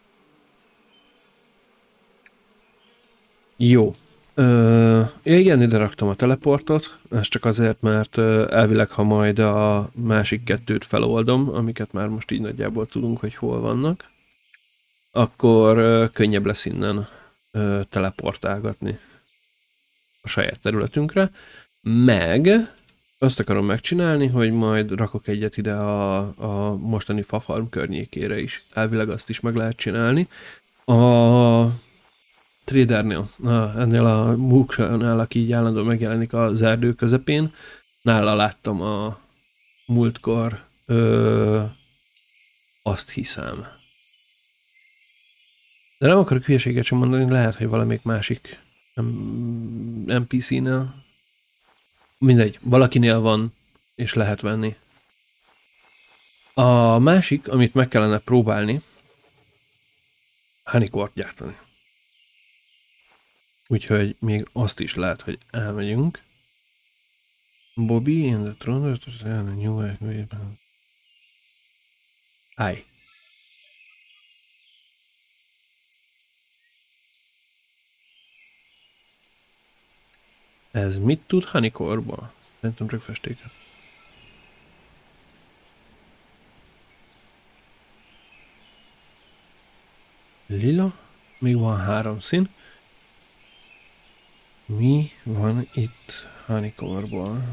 Jó. Ö, ja igen, ide raktam a teleportot, ez csak azért, mert elvileg, ha majd a másik kettőt feloldom, amiket már most így nagyjából tudunk, hogy hol vannak, akkor ö, könnyebb lesz innen ö, teleportálgatni a saját területünkre, meg azt akarom megcsinálni, hogy majd rakok egyet ide a, a mostani fafarm környékére is. Elvileg azt is meg lehet csinálni. A tradernél, na, ennél a múknál, aki így állandóan megjelenik az erdő közepén, nála láttam a múltkor ö, azt hiszem. De nem akarok hülyeséget sem mondani, lehet, hogy valamelyik másik en pé cé-nél. Mindegy, valakinél van, és lehet venni. A másik, amit meg kellene próbálni, honeycore gyártani. Úgyhogy még azt is lehet, hogy elmegyünk. Bobby in the throne of the new Hi. Ez mit tud honeycore-ból? Szerintem csak festéket. Lila. Még van három szín. Mi van itt honeycore-ból?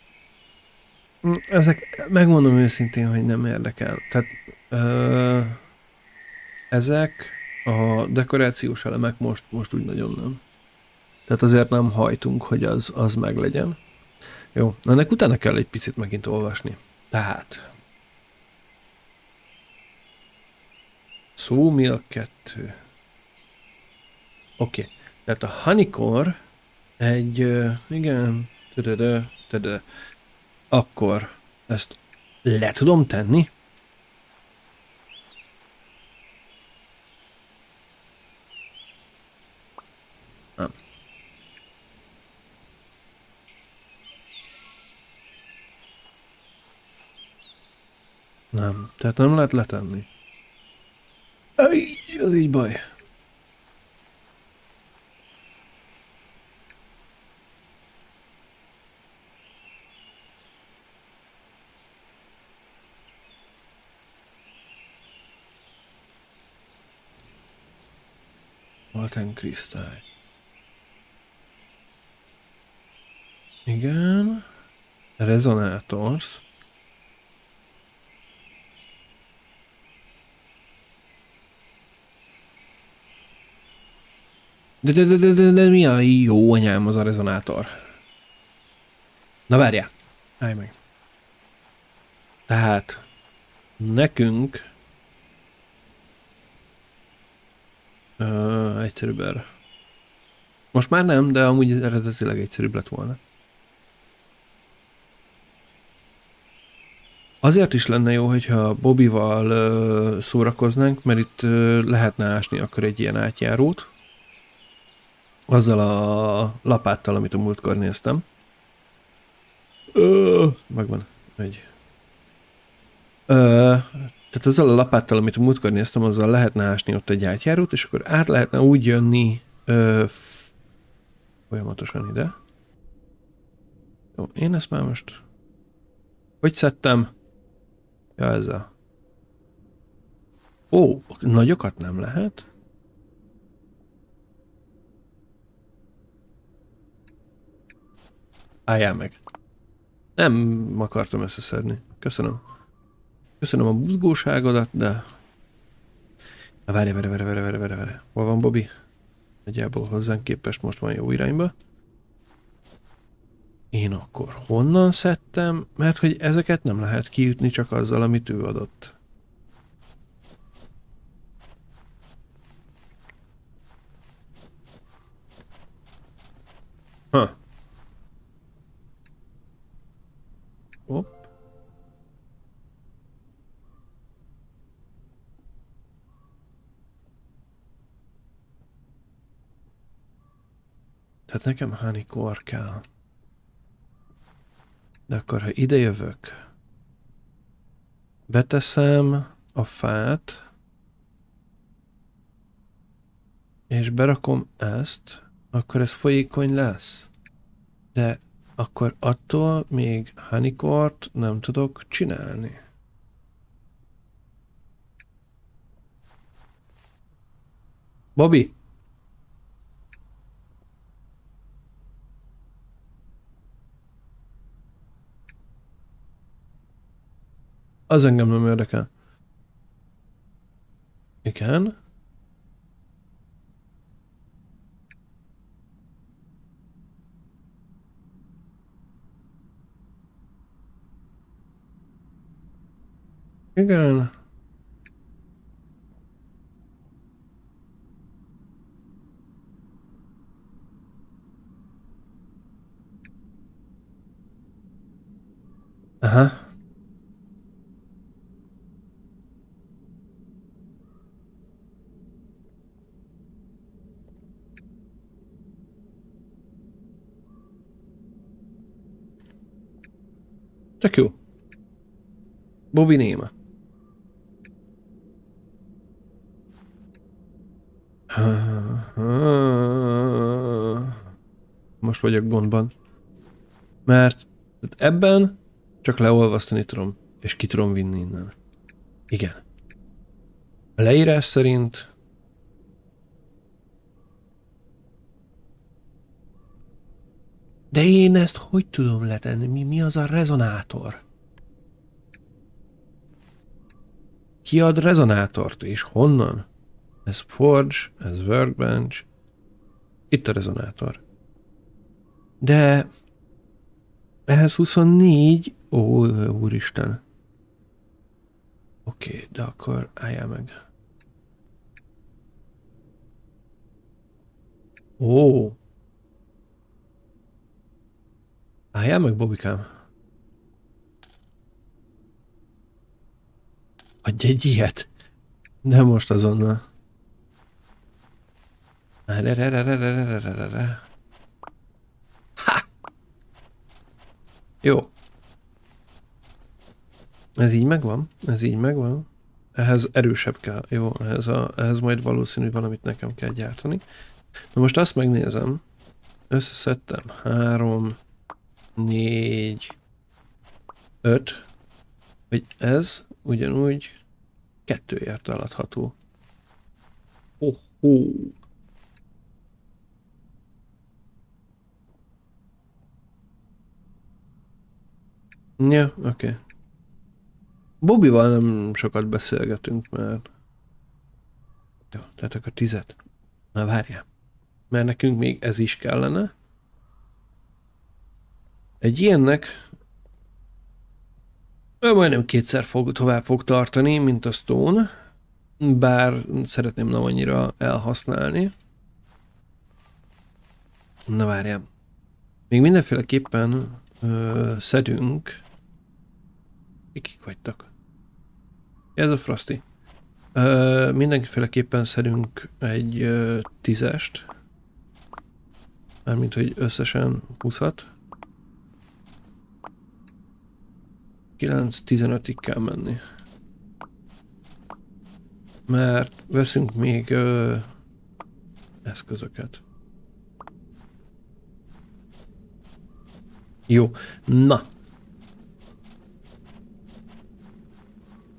Ezek, megmondom őszintén, hogy nem érdekel. Tehát ö, ezek a dekorációs elemek most, most úgy nagyon nem. Tehát azért nem hajtunk, hogy az, az meglegyen. Jó, ennek utána kell egy picit megint olvasni. Tehát. Szó mi a kettő? Oké. Okay. Tehát a honeycore egy, uh, igen, tödödö, tödö. Akkor ezt le tudom tenni? Nem. Nem, tehát nem lehet letenni. Aj, ez így baj. Molten kristály. Igen. Resonators. De, de, de, de, de, de mi a jó anyám az a rezonátor? Na várjál. Állj meg. Tehát nekünk ö, egyszerűbb erre. Most már nem, de amúgy eredetileg egyszerűbb lett volna. Azért is lenne jó, hogyha Bobbyval ö, szórakoznánk, mert itt ö, lehetne ásni akkor egy ilyen átjárót. Azzal a lapáttal, amit a múltkor néztem. Ö, megvan. Egy. Ö, tehát azzal a lapáttal, amit a múltkor néztem, azzal lehetne ásni ott egy átjárót, és akkor át lehetne úgy jönni ö, folyamatosan ide. Jó, én ezt már most Hogy szedtem? Ja, ez a... Ó, nagyokat nem lehet? Álljál meg. Nem akartam összeszedni. Köszönöm. Köszönöm a buzgóságodat, de... Na várj, várj, várj, várj, várj, várj, várj. Hol van Bobby? Nagyjából hozzánk képest most van jó irányba. Én akkor honnan szedtem? Mert hogy ezeket nem lehet kiütni csak azzal, amit ő adott. Ha. Hopp. Tehát nekem honeycore kell. De akkor, ha ide jövök, beteszem a fát, és berakom ezt, akkor ez folyékony lesz. De akkor attól még honeycore-t nem tudok csinálni. Bobby! Az engem nem érdekel. Igen. Igen. Aha. Tök jó. Bobby néma. Most vagyok gondban. Mert ebben csak leolvasztani tudom, és ki tudom vinni innen. Igen. A leírás szerint de én ezt hogy tudom letenni? Mi, mi az a rezonátor? Ki ad rezonátort és honnan? Ez Forge, ez Workbench. Itt a rezonátor. De ehhez huszonnégy. Ó, úristen. Oké, okay, de akkor álljál meg. Ó. Álljál meg, Bobikám. Adj egy ilyet. De most azonnal. Ha! Jó. Ez így megvan? Ez így megvan? Ehhez erősebb kell. Jó, ehhez, a, ehhez majd valószínű valamit nekem kell gyártani. Na most azt megnézem. Összeszedtem három, négy, öt, hogy ez ugyanúgy kettőért eladható. Oh, oh. Ja, oké. Okay. Bobbyval nem sokat beszélgetünk, mert... Jó, tehát akkor tizet. Na várjál. Mert nekünk még ez is kellene. Egy ilyennek majdnem kétszer fog, tovább fog tartani, mint a Stone, bár szeretném nem annyira elhasználni. Na várjál. Még mindenféleképpen ö, szedünk. Kik vagytok? Ez a Frosty. Ö, mindenféleképpen szedünk egy ö, tízest. Mármint, hogy összesen húszat. kilenc tizenötig kell menni. Mert veszünk még ö, eszközöket. Jó, na.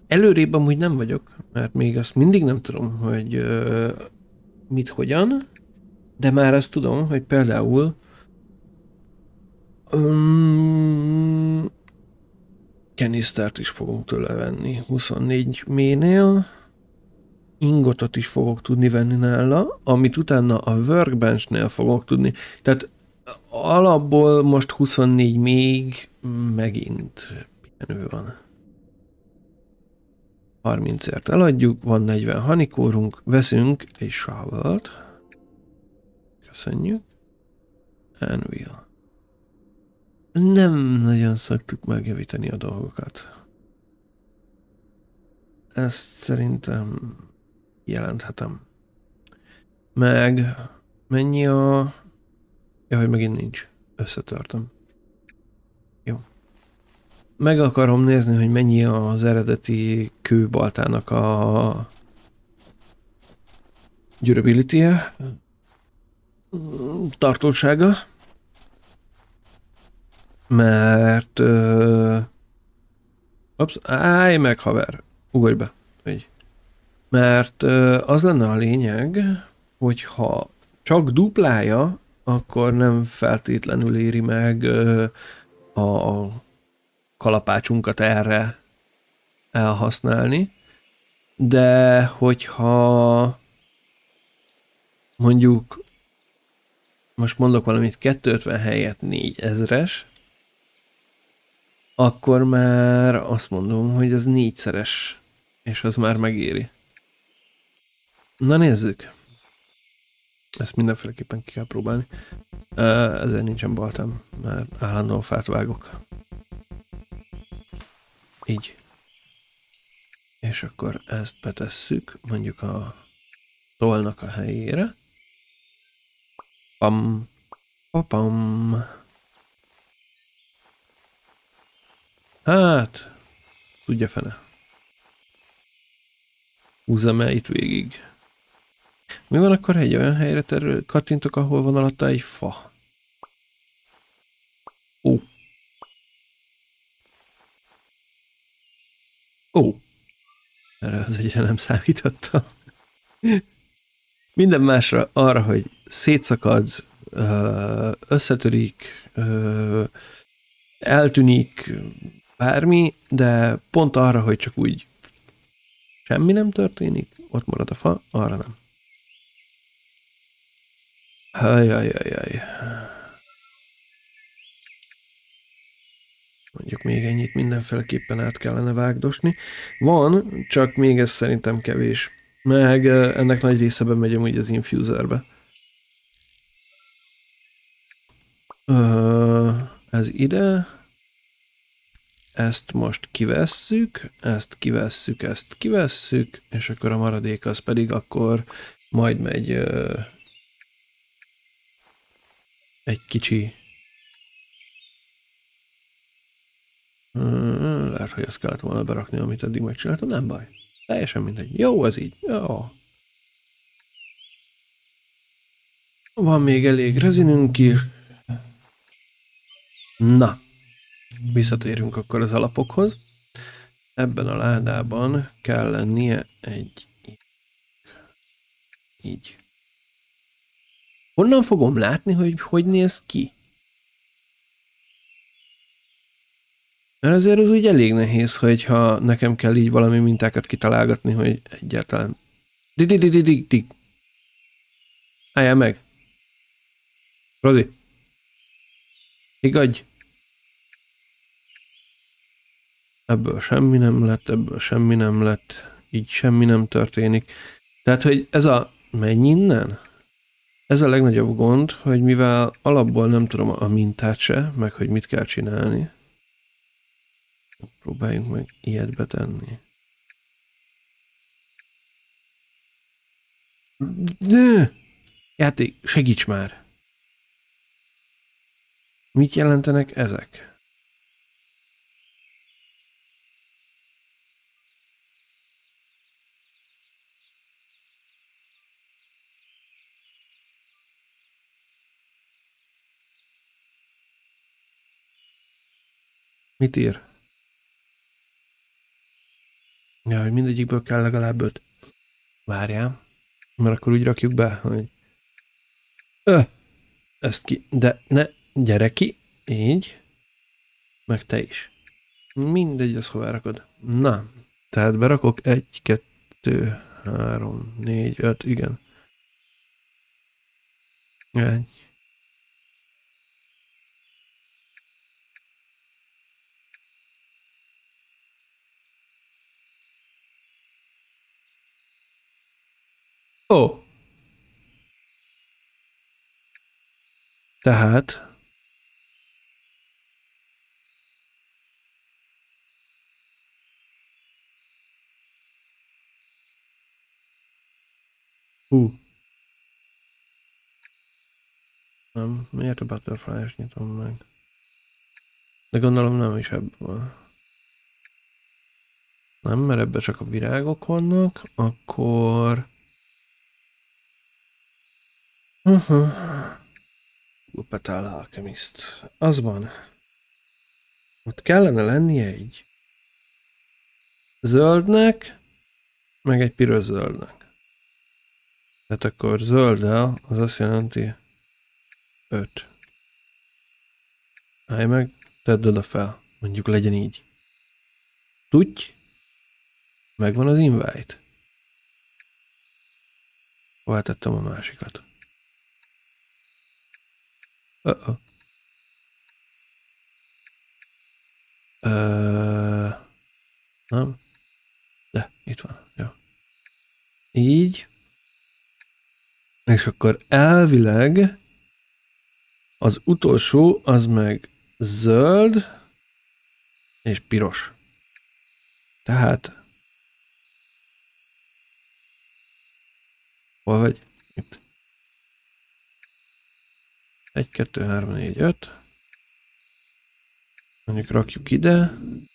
Előrébb amúgy nem vagyok, mert még azt mindig nem tudom, hogy ö, mit, hogyan, de már azt tudom, hogy például um, kenisztert is fogunk tőle venni huszonnégy ménél, ingotot is fogok tudni venni nála, amit utána a workbenchnél fogok tudni. Tehát alapból most huszonnégy még megint pihenő van. harmincért eladjuk, van negyven hanikórunk, veszünk egy shovelt. Köszönjük. Anvil. Nem nagyon szoktuk megjavítani a dolgokat. Ezt szerintem jelenthetem. Meg mennyi a... Ja, hogy megint nincs. Összetörtem. Jó. Meg akarom nézni, hogy mennyi az eredeti kőbaltának a durability-je, tartósága, mert uh, ups, állj meg haver, ugorj be, így. Mert uh, az lenne a lényeg, hogyha csak duplája, akkor nem feltétlenül éri meg uh, a kalapácsunkat erre elhasználni, de hogyha mondjuk most mondok valamit kétszázötven helyett négyezres, akkor már azt mondom, hogy az négyszeres, és az már megéri. Na nézzük. Ezt mindenféleképpen ki kell próbálni. Ezért nincsen baltám, mert állandóan fát vágok. Így. És akkor ezt betesszük mondjuk a tollnak a helyére. Pam, papam. Hát, tudja fene. Húzzam el itt végig. Mi van akkor, egy olyan helyre terül, kattintok, ahol van alatta egy fa? Ó. Ó. Erre az egyre nem számítottam. Minden másra arra, hogy szétszakad, összetörik, eltűnik, bármi, de pont arra, hogy csak úgy semmi nem történik, ott marad a fa, arra nem. Ajajajaj. Mondjuk még ennyit mindenféleképpen át kellene vágdosni. Van, csak még ez szerintem kevés. Meg ennek nagy része bemegy amúgy az infuserbe. Ez ide. Ezt most kivesszük, ezt kivesszük, ezt kivesszük, és akkor a maradék az pedig akkor majd megy ö, egy kicsi... Ö, lehet, hogy ezt kellett volna berakni, amit eddig megcsináltam, nem baj. Teljesen mindegy. Jó, ez így. Jó. Van még elég rezinünk is. Na, visszatérünk akkor az alapokhoz. Ebben a ládában kell lennie egy... Így. Honnan fogom látni, hogy hogy néz ki? Mert azért az úgy elég nehéz, hogyha nekem kell így valami mintákat kitalálgatni, hogy egyáltalán... Dig-dig-dig-dig-dig. Álljál meg! Rozi! Igadj! Ebből semmi nem lett, ebből semmi nem lett, így semmi nem történik. Tehát, hogy ez a... Menj innen? Ez a legnagyobb gond, hogy mivel alapból nem tudom a mintát se, meg hogy mit kell csinálni. Próbáljunk meg ilyet betenni. De! Játék, segíts már! Mit jelentenek ezek? Mit ír? Ja, hogy mindegyikből kell legalább öt. Várjál. Mert akkor úgy rakjuk be, hogy... Ö! Ezt ki... De ne... Gyere ki! Így. Meg te is. Mindegy, azt hová rakod. Na. Tehát berakok egy, kettő, három, négy, öt, igen. Egy. Ó! Tehát... Hú. Nem, miért a Butterfly-es nyitom meg? De gondolom nem is ebből. Nem, mert ebben csak a virágok vannak, akkor... Uh-huh. Petal Alchemist. Az van. Ott kellene lennie egy zöldnek, meg egy piros zöldnek. Tehát akkor zölddel az azt jelenti öt. Állj meg, tedd oda fel. Mondjuk legyen így. Tudj? Megvan az invite. Hol tettem a másikat? Uh-oh. Uh, nem? De, itt van. Jó. Így. És akkor elvileg az utolsó az meg zöld és piros. Tehát hol vagy? Itt. egy, kettő, három, négy, öt. Mondjuk rakjuk ide.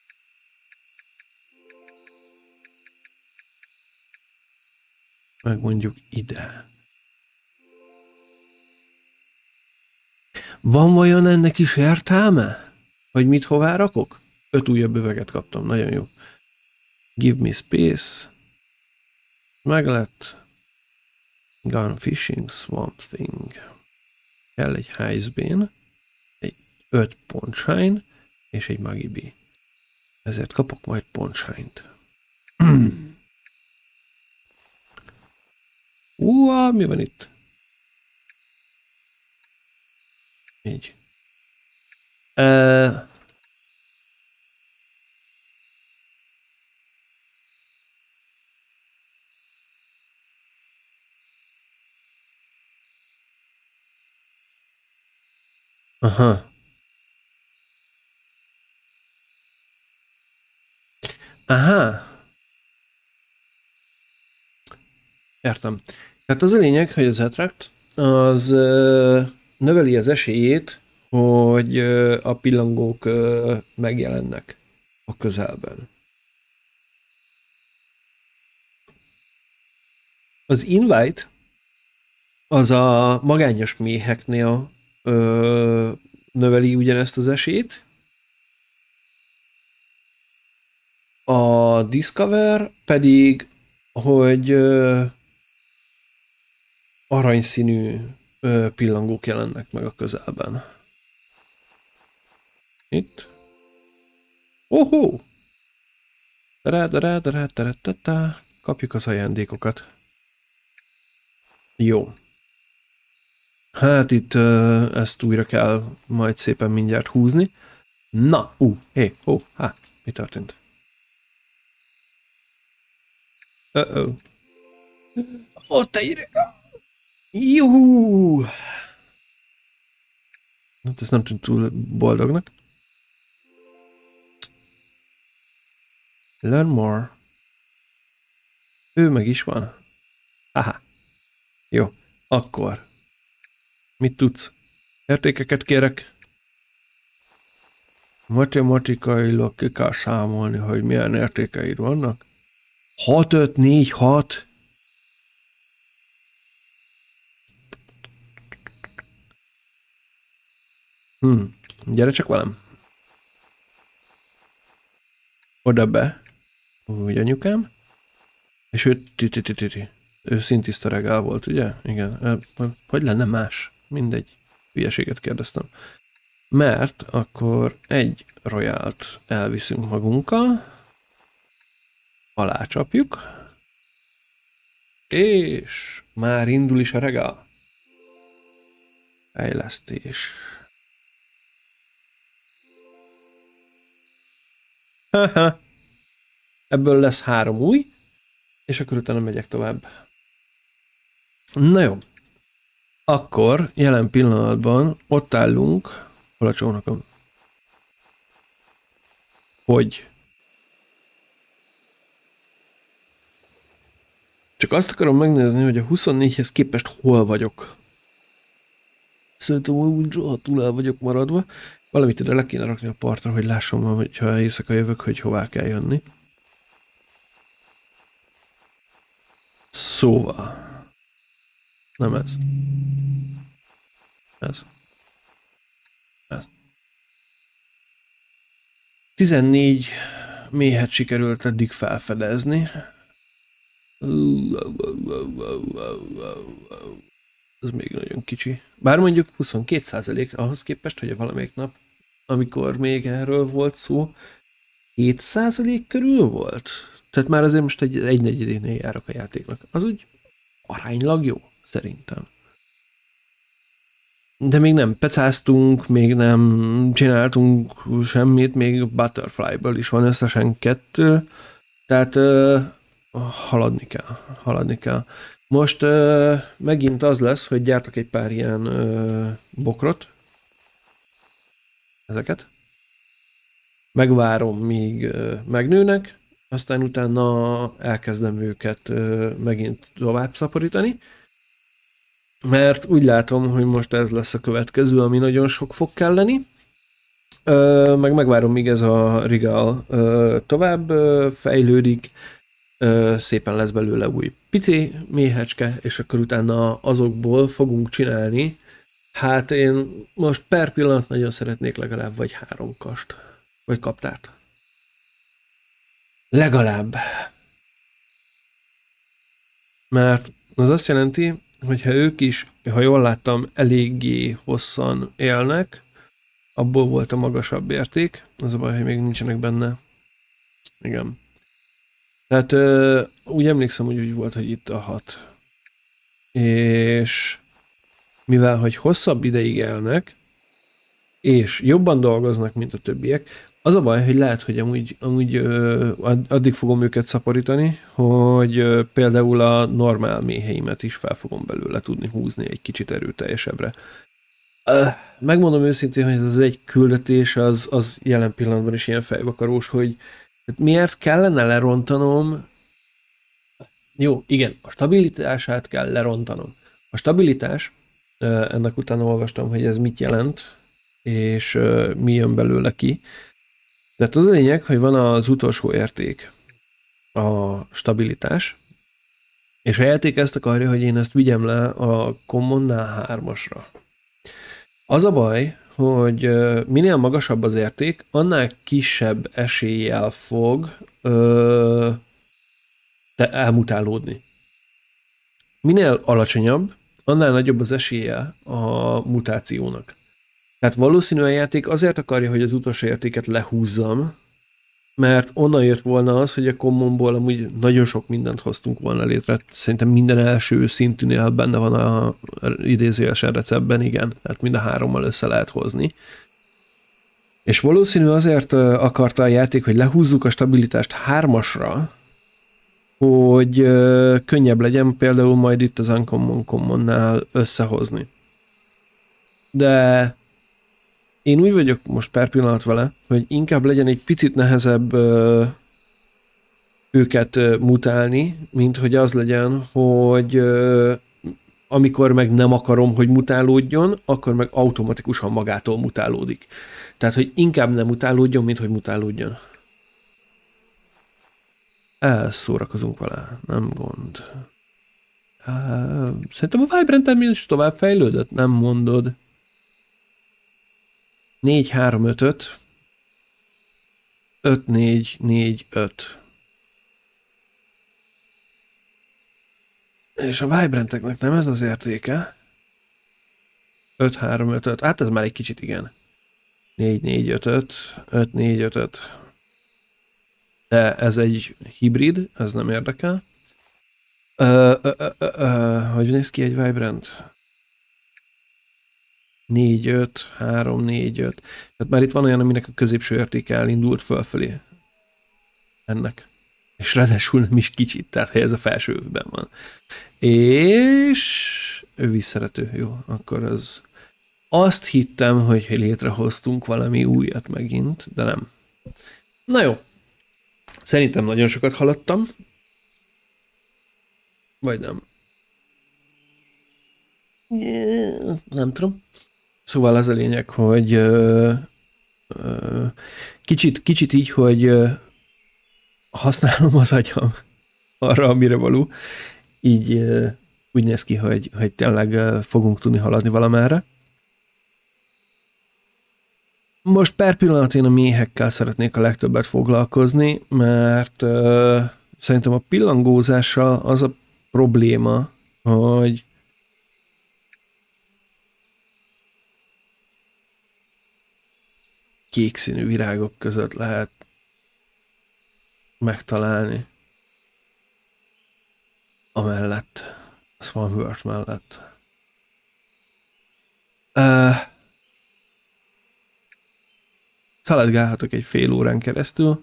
Meg mondjuk ide. Van vajon ennek is értelme? Hogy mit hová rakok? Öt újabb üveget kaptam, nagyon jó. Give me space. Meg lett. Gun fishing, swamp thing. Kell egy Heisbane, egy öt Pontshine és egy Magibi. Ezért kapok majd Pontshine-t. Uá, mi van itt? Így. Uh, aha. Aha. Értem. Tehát az a lényeg, hogy az attract az uh, növeli az esélyét, hogy uh, a pillangók uh, megjelennek a közelben. Az invite az a magányos méheknél uh, növeli ugyanezt az esélyt. A discover pedig, hogy uh, aranyszínű ö, pillangók jelennek meg a közelben. Itt. Ohó! Kapjuk az ajándékokat. Jó. Hát itt ö, ezt újra kell majd szépen mindjárt húzni. Na, ú, uh, hé, ó, oh, há, mi történt? Uh-oh. Ott egy... Juhú! Hát ez nem tűnt túl boldognak. Learn more. Ő meg is van. Haha. Jó, akkor. Mit tudsz? Értékeket kérek. Matematikailag ki kell számolni, hogy milyen értékeid vannak. hat, öt, négy, hat. Hm, gyere csak velem. Oda be. Úgy anyukám. És ő tü-tü-tü-tü-tü. Ő szintiszta regál volt, ugye? Igen. Hogy lenne más? Mindegy. Hülyeséget kérdeztem. Mert akkor egy royalt elviszünk magunkkal, alácsapjuk, és már indul is a regál. Fejlesztés. Haha. Ebből lesz három új, és akkor utána megyek tovább. Na jó. Akkor jelen pillanatban ott állunk, hol a csónakom, hogy csak azt akarom megnézni, hogy a huszonnégyhez képest hol vagyok. Szerintem úgy rohadtul el vagyok maradva. Valamit ide le kéne rakni a partra, hogy lássam, hogyha éjszaka jövök, hogy hová kell jönni. Szóval. Nem ez. Ez. Ez. tizennégy méhet sikerült eddig felfedezni. Ez még nagyon kicsi. Bár mondjuk huszonkét százalék ahhoz képest, hogy valamelyik nap, amikor még erről volt szó, hét százalék körül volt. Tehát már azért most egy, egy negyedénél járok a játéknak. Az úgy aránylag jó, szerintem. De még nem pecáztunk, még nem csináltunk semmit, még Butterfly-ből is van összesen kettő, tehát uh, haladni kell, haladni kell. Most uh, megint az lesz, hogy gyártok egy pár ilyen uh, bokrot, ezeket, megvárom, míg uh, megnőnek, aztán utána elkezdem őket uh, megint tovább szaporítani, mert úgy látom, hogy most ez lesz a következő, ami nagyon sok fog kelleni. Ö, meg megvárom, míg ez a Regal ö, tovább ö, fejlődik, ö, szépen lesz belőle új pici méhecske, és akkor utána azokból fogunk csinálni. Hát én most per pillanat nagyon szeretnék legalább vagy három kast, vagy kaptárt. Legalább. Mert az azt jelenti, hogyha ők is, ha jól láttam, eléggé hosszan élnek, abból volt a magasabb érték, az a baj, hogy még nincsenek benne. Igen. Tehát ö, úgy emlékszem, hogy úgy volt, hogy itt a hat. És mivel, hogy hosszabb ideig élnek, és jobban dolgoznak, mint a többiek, az a baj, hogy lehet, hogy amúgy, amúgy ö, addig fogom őket szaporítani, hogy ö, például a normál méheimet is fel fogom belőle tudni húzni egy kicsit erőteljesebbre. Ö, megmondom őszintén, hogy ez az egy küldetés az, az jelen pillanatban is ilyen fejvakarós, hogy miért kellene lerontanom. Jó, igen, a stabilitását kell lerontanom. A stabilitás, ö, ennek utána olvastam, hogy ez mit jelent, és ö, mi jön belőle ki. Tehát az a lényeg, hogy van az utolsó érték, a stabilitás, és a játék ezt akarja, hogy én ezt vigyem le a Commonnál hármasra. Az a baj, hogy ö, minél magasabb az érték, annál kisebb eséllyel fog ö, te elmutálódni. Minél alacsonyabb, annál nagyobb az esélye a mutációnak. Tehát valószínűen a játék azért akarja, hogy az utolsó értéket lehúzzam, mert onnan jött volna az, hogy a commonból amúgy nagyon sok mindent hoztunk volna létre. Szerintem minden első szintűnél benne van a idézőjesen receptben, igen, tehát mind a hárommal össze lehet hozni. És valószínű azért akarta a játék, hogy lehúzzuk a stabilitást hármasra, hogy könnyebb legyen például majd itt az Uncommon Commonnál összehozni. De én úgy vagyok most per pillanat vele, hogy inkább legyen egy picit nehezebb ö, őket ö, mutálni, mint hogy az legyen, hogy ö, amikor meg nem akarom, hogy mutálódjon, akkor meg automatikusan magától mutálódik. Tehát, hogy inkább nem mutálódjon, mint hogy mutálódjon. Elszórakozunk vele, nem gond. Uh, szerintem a Vibrant Terminus is tovább fejlődött, nem mondod. négy három öt öt öt négy négy öt. És a Vibranteknek nem ez az értéke. öt három öt öt. Hát ez már egy kicsit igen. négy négy öt öt. öt négy öt öt. De ez egy hibrid, ez nem érdekel. Ö, ö, ö, ö, ö, hogy néz ki egy Vibrant? négy öt, három négy öt. Tehát már itt van olyan, aminek a középső értéke elindult fölfelé. Ennek. És ráadásul nem is kicsit, tehát hogy ez a felsőben van. És ő vízszerető, jó, akkor az... Azt hittem, hogy létrehoztunk valami újat megint, de nem. Na jó. Szerintem nagyon sokat haladtam. Vagy nem. Yeah, nem tudom. Szóval az a lényeg, hogy ö, ö, kicsit, kicsit így, hogy ö, használom az agyam arra, amire való. Így ö, úgy néz ki, hogy, hogy tényleg ö, fogunk tudni haladni valamerre. Most per pillanat én a méhekkel szeretnék a legtöbbet foglalkozni, mert ö, szerintem a pillangózással az a probléma, hogy kék színű virágok között lehet megtalálni. Amellett. A Swanworth mellett. Uh, szaladgálhatok egy fél órán keresztül.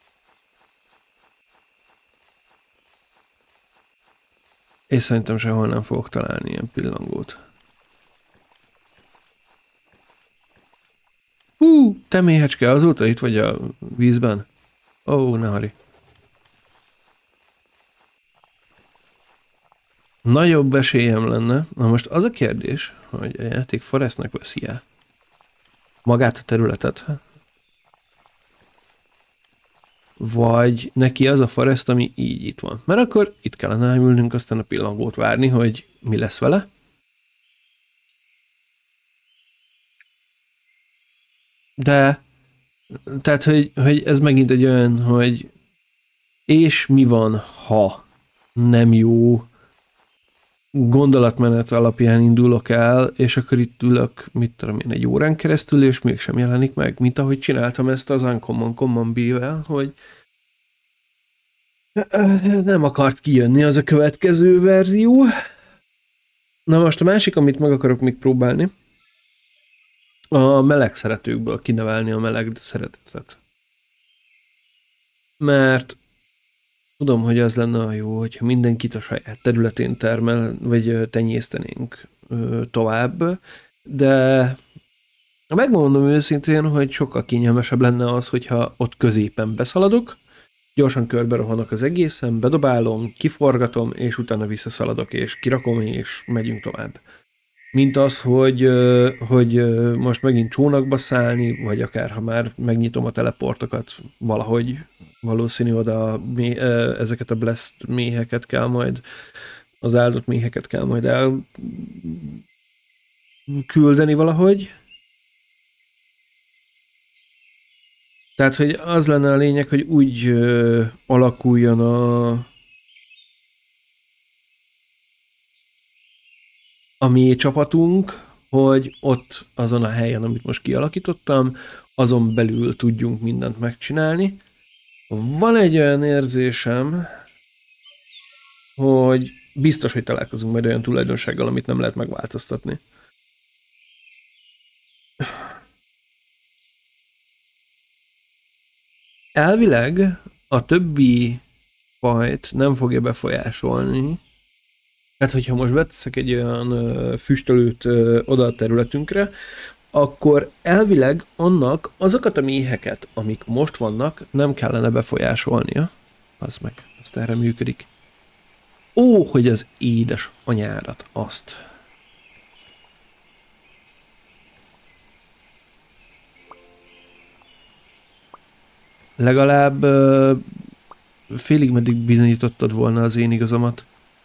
És szerintem sehol nem fogok találni ilyen pillangót. Hú, te méhecske, azóta itt vagy a vízben? Ó, oh, ne hari. Nagyobb esélyem lenne. Na most az a kérdés, hogy a játék Forestnek veszi el magát a területet, vagy neki az a Forest, ami így itt van. Mert akkor itt kellene ülnünk, aztán a pillangót várni, hogy mi lesz vele. De, tehát, hogy, hogy ez megint egy olyan, hogy és mi van, ha nem jó gondolatmenet alapján indulok el, és akkor itt ülök, mit tudom én, egy órán keresztül, és mégsem jelenik meg, mint ahogy csináltam ezt az Uncommon Common B-vel, hogy nem akart kijönni az a következő verzió. Na most a másik, amit meg akarok még próbálni, a meleg szeretőkből kinevelni a meleg szeretetet. Mert tudom, hogy az lenne a jó, hogyha mindenkit a saját területén termel, vagy tenyésztenénk tovább, de megmondom őszintén, hogy sokkal kényelmesebb lenne az, hogyha ott középen beszaladok, gyorsan körbe rohanok az egészen, bedobálom, kiforgatom, és utána visszaszaladok, és kirakom, és megyünk tovább. Mint az, hogy, hogy most megint csónakba szállni, vagy akár ha már megnyitom a teleportokat, valahogy valószínű oda mé, ezeket a blessed méheket kell majd, az áldott méheket kell majd elküldeni valahogy. Tehát, hogy az lenne a lényeg, hogy úgy ö, alakuljon a, a mély csapatunk, hogy ott azon a helyen, amit most kialakítottam, azon belül tudjunk mindent megcsinálni. Van egy olyan érzésem, hogy biztos, hogy találkozunk majd olyan tulajdonsággal, amit nem lehet megváltoztatni. Elvileg a többi fajt nem fogja befolyásolni. Hát, hogyha most beteszek egy olyan ö, füstölőt ö, oda a területünkre, akkor elvileg annak azokat a méheket, amik most vannak, nem kellene befolyásolnia. Az meg, azt erre működik. Ó, hogy az édes anyárat, azt. Legalább ö, félig meddig bizonyítottad volna az én igazamat.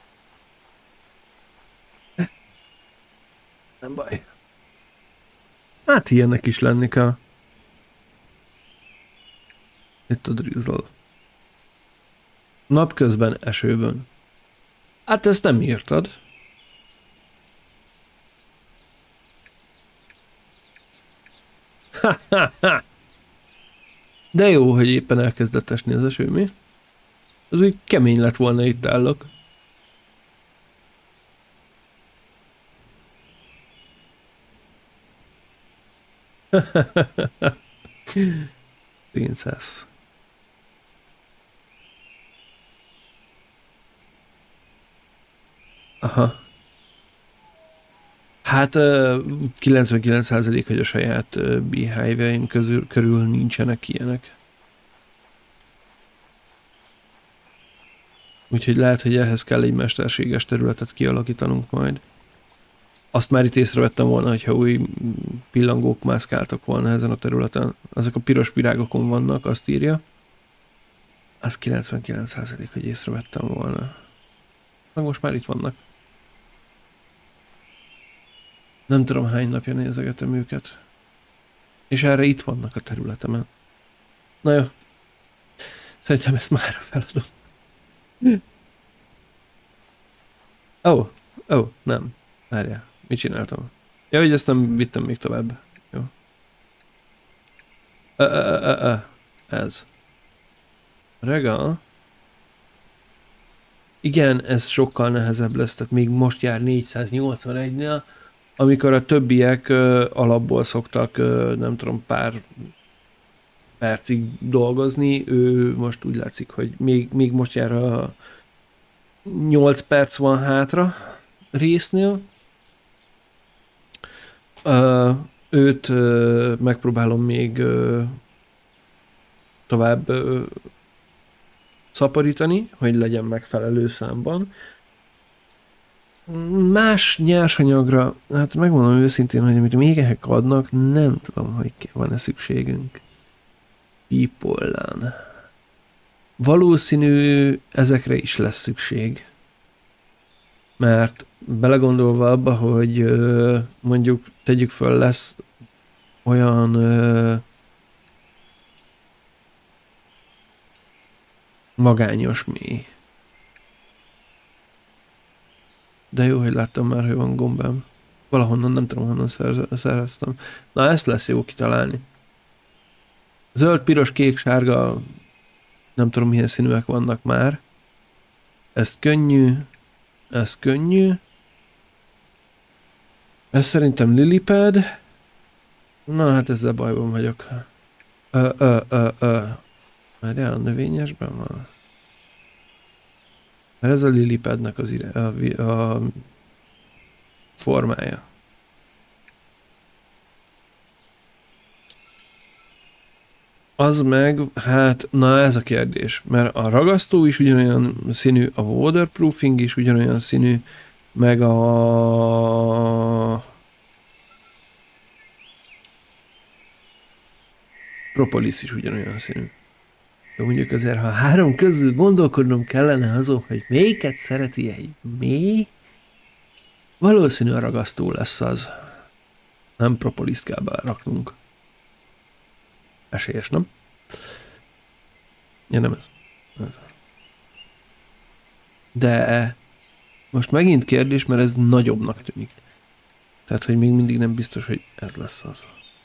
Nem baj. Hát ilyennek is lenni kell. Itt a drizzle. Napközben esőben. Hát ezt nem írtad. Ha, ha, ha. De jó, hogy éppen elkezdett esni az eső, mi? Az úgy kemény lett volna, itt állok. Princess. Aha. Hát kilencvenkilenc százalék, hogy a saját beehive-eim közül körül nincsenek ilyenek. Úgyhogy lehet, hogy ehhez kell egy mesterséges területet kialakítanunk majd. Azt már itt észrevettem volna, hogyha új pillangók mászkáltak volna ezen a területen. Ezek a piros virágokon vannak, azt írja. Az kilencvenkilenc százalék, hogy észrevettem volna. Meg most már itt vannak. Nem tudom, hány napja nézegetem őket. És erre itt vannak a területemen. Na jó. Szerintem ezt már feladom. Ó, oh, ó, oh, nem. Várjál, mit csináltam? Ja, hogy ezt nem vittem még tovább. Jó. Ö, ö, ö, ö. Ez. Regal. Igen, ez sokkal nehezebb lesz, tehát még most jár négyszáznyolcvanegynél, amikor a többiek ö, alapból szoktak, ö, nem tudom, pár percig dolgozni, ő most úgy látszik, hogy még, még most jár a nyolc perc van hátra résznél. Ö, őt ö, megpróbálom még ö, tovább ö, szaporítani, hogy legyen megfelelő számban. Más nyersanyagra, hát megmondom őszintén, hogy amit még ehhez adnak, nem tudom, hogy van-e szükségünk. Pipollán. Valószínű ezekre is lesz szükség. Mert belegondolva abba, hogy mondjuk tegyük föl, lesz olyan magányos mély. De jó, hogy láttam már, hogy van gombám. Valahonnan, nem tudom, honnan szereztem. Na, ezt lesz jó kitalálni. Zöld, piros, kék, sárga, nem tudom milyen színűek vannak már. Ez könnyű, ez könnyű. Ez szerintem lilipad. Na, hát ezzel bajban vagyok. Ö, ö, ö, ö. Várjál, a növényesben van. Mert ez a lilipadnak az ire, a, a formája. Az meg, hát, na ez a kérdés, mert a ragasztó is ugyanolyan színű, a waterproofing is ugyanolyan színű, meg a... propolis is ugyanolyan színű. De mondjuk azért, ha három közül gondolkodnom kellene azon, hogy melyiket szereti egy mély, valószínű a ragasztó lesz az. Nem propoliszt kell beleraknunk. Esélyes, nem? Ja, nem ez. ez. De most megint kérdés, mert ez nagyobbnak tűnik. Tehát, hogy még mindig nem biztos, hogy ez lesz az.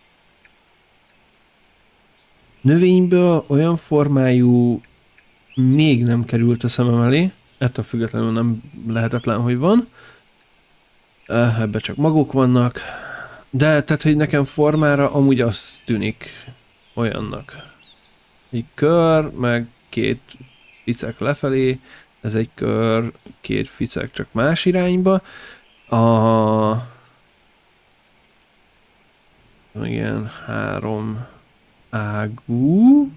Növényből olyan formájú még nem került a szemem elé, ettől függetlenül nem lehetetlen, hogy van. Ebben csak magok vannak. De tehát, hogy nekem formára amúgy az tűnik olyannak. Egy kör, meg két ficek lefelé, ez egy kör, két ficek csak más irányba. A... igen, három ágú.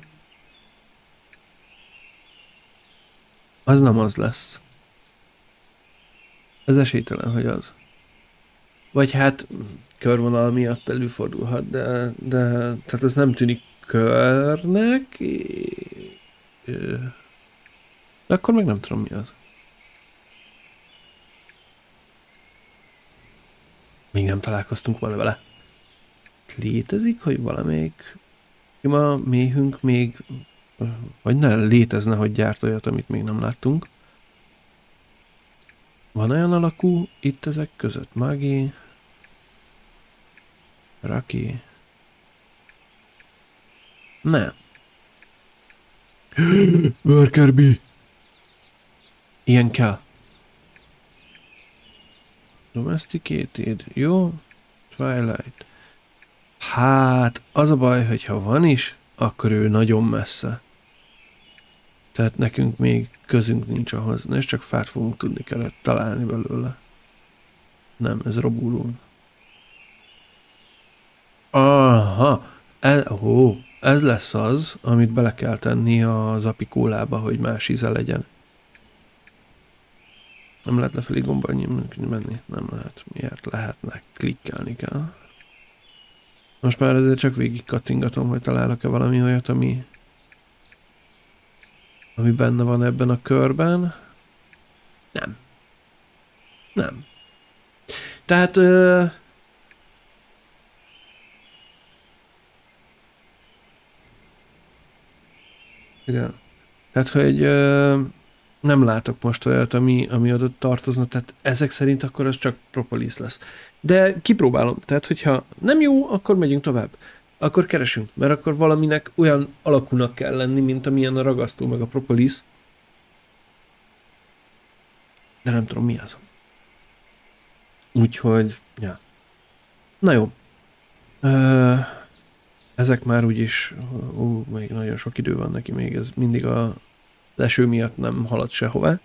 Az nem az lesz. Ez esélytelen, hogy az. Vagy hát körvonal miatt előfordulhat, de, de tehát ez nem tűnik körnek. De akkor meg nem tudom mi az. Még nem találkoztunk volna vele. Létezik, hogy valamelyik ima méhünk még, vagy ne létezne, hogy gyárt olyat, amit még nem láttunk. Van olyan alakú itt ezek között? Magi, Raki. Nem. Worker bee. Ilyen kell. Domesticated, jó. Twilight. Hát, az a baj, hogy ha van is, akkor ő nagyon messze. Tehát nekünk még közünk nincs ahhoz, és csak fát fogunk tudni kellett találni belőle. Nem, ez robuló. Aha, ez, ó, ez lesz az, amit bele kell tenni az apikólába, hogy más íze legyen. Nem lehet lefelé gombbal menni? Nem lehet. Miért lehetne? Klikkelni kell. Most már ezért csak végig kattingatom, hogy találok-e valami olyat, ami ami benne van ebben a körben. Nem. Nem. Tehát ö... igen. Tehát, hogy ö... nem látok most olyat, ami, ami oda tartozna, tehát ezek szerint akkor az csak propolis lesz. De kipróbálom, tehát hogyha nem jó, akkor megyünk tovább. Akkor keresünk, mert akkor valaminek olyan alakúnak kell lenni, mint amilyen a ragasztó meg a propolis. De nem tudom mi az. Úgyhogy, ja. Na jó. Ö, ezek már úgyis, ó, még nagyon sok idő van neki, még ez mindig a eső miatt nem halad sehová.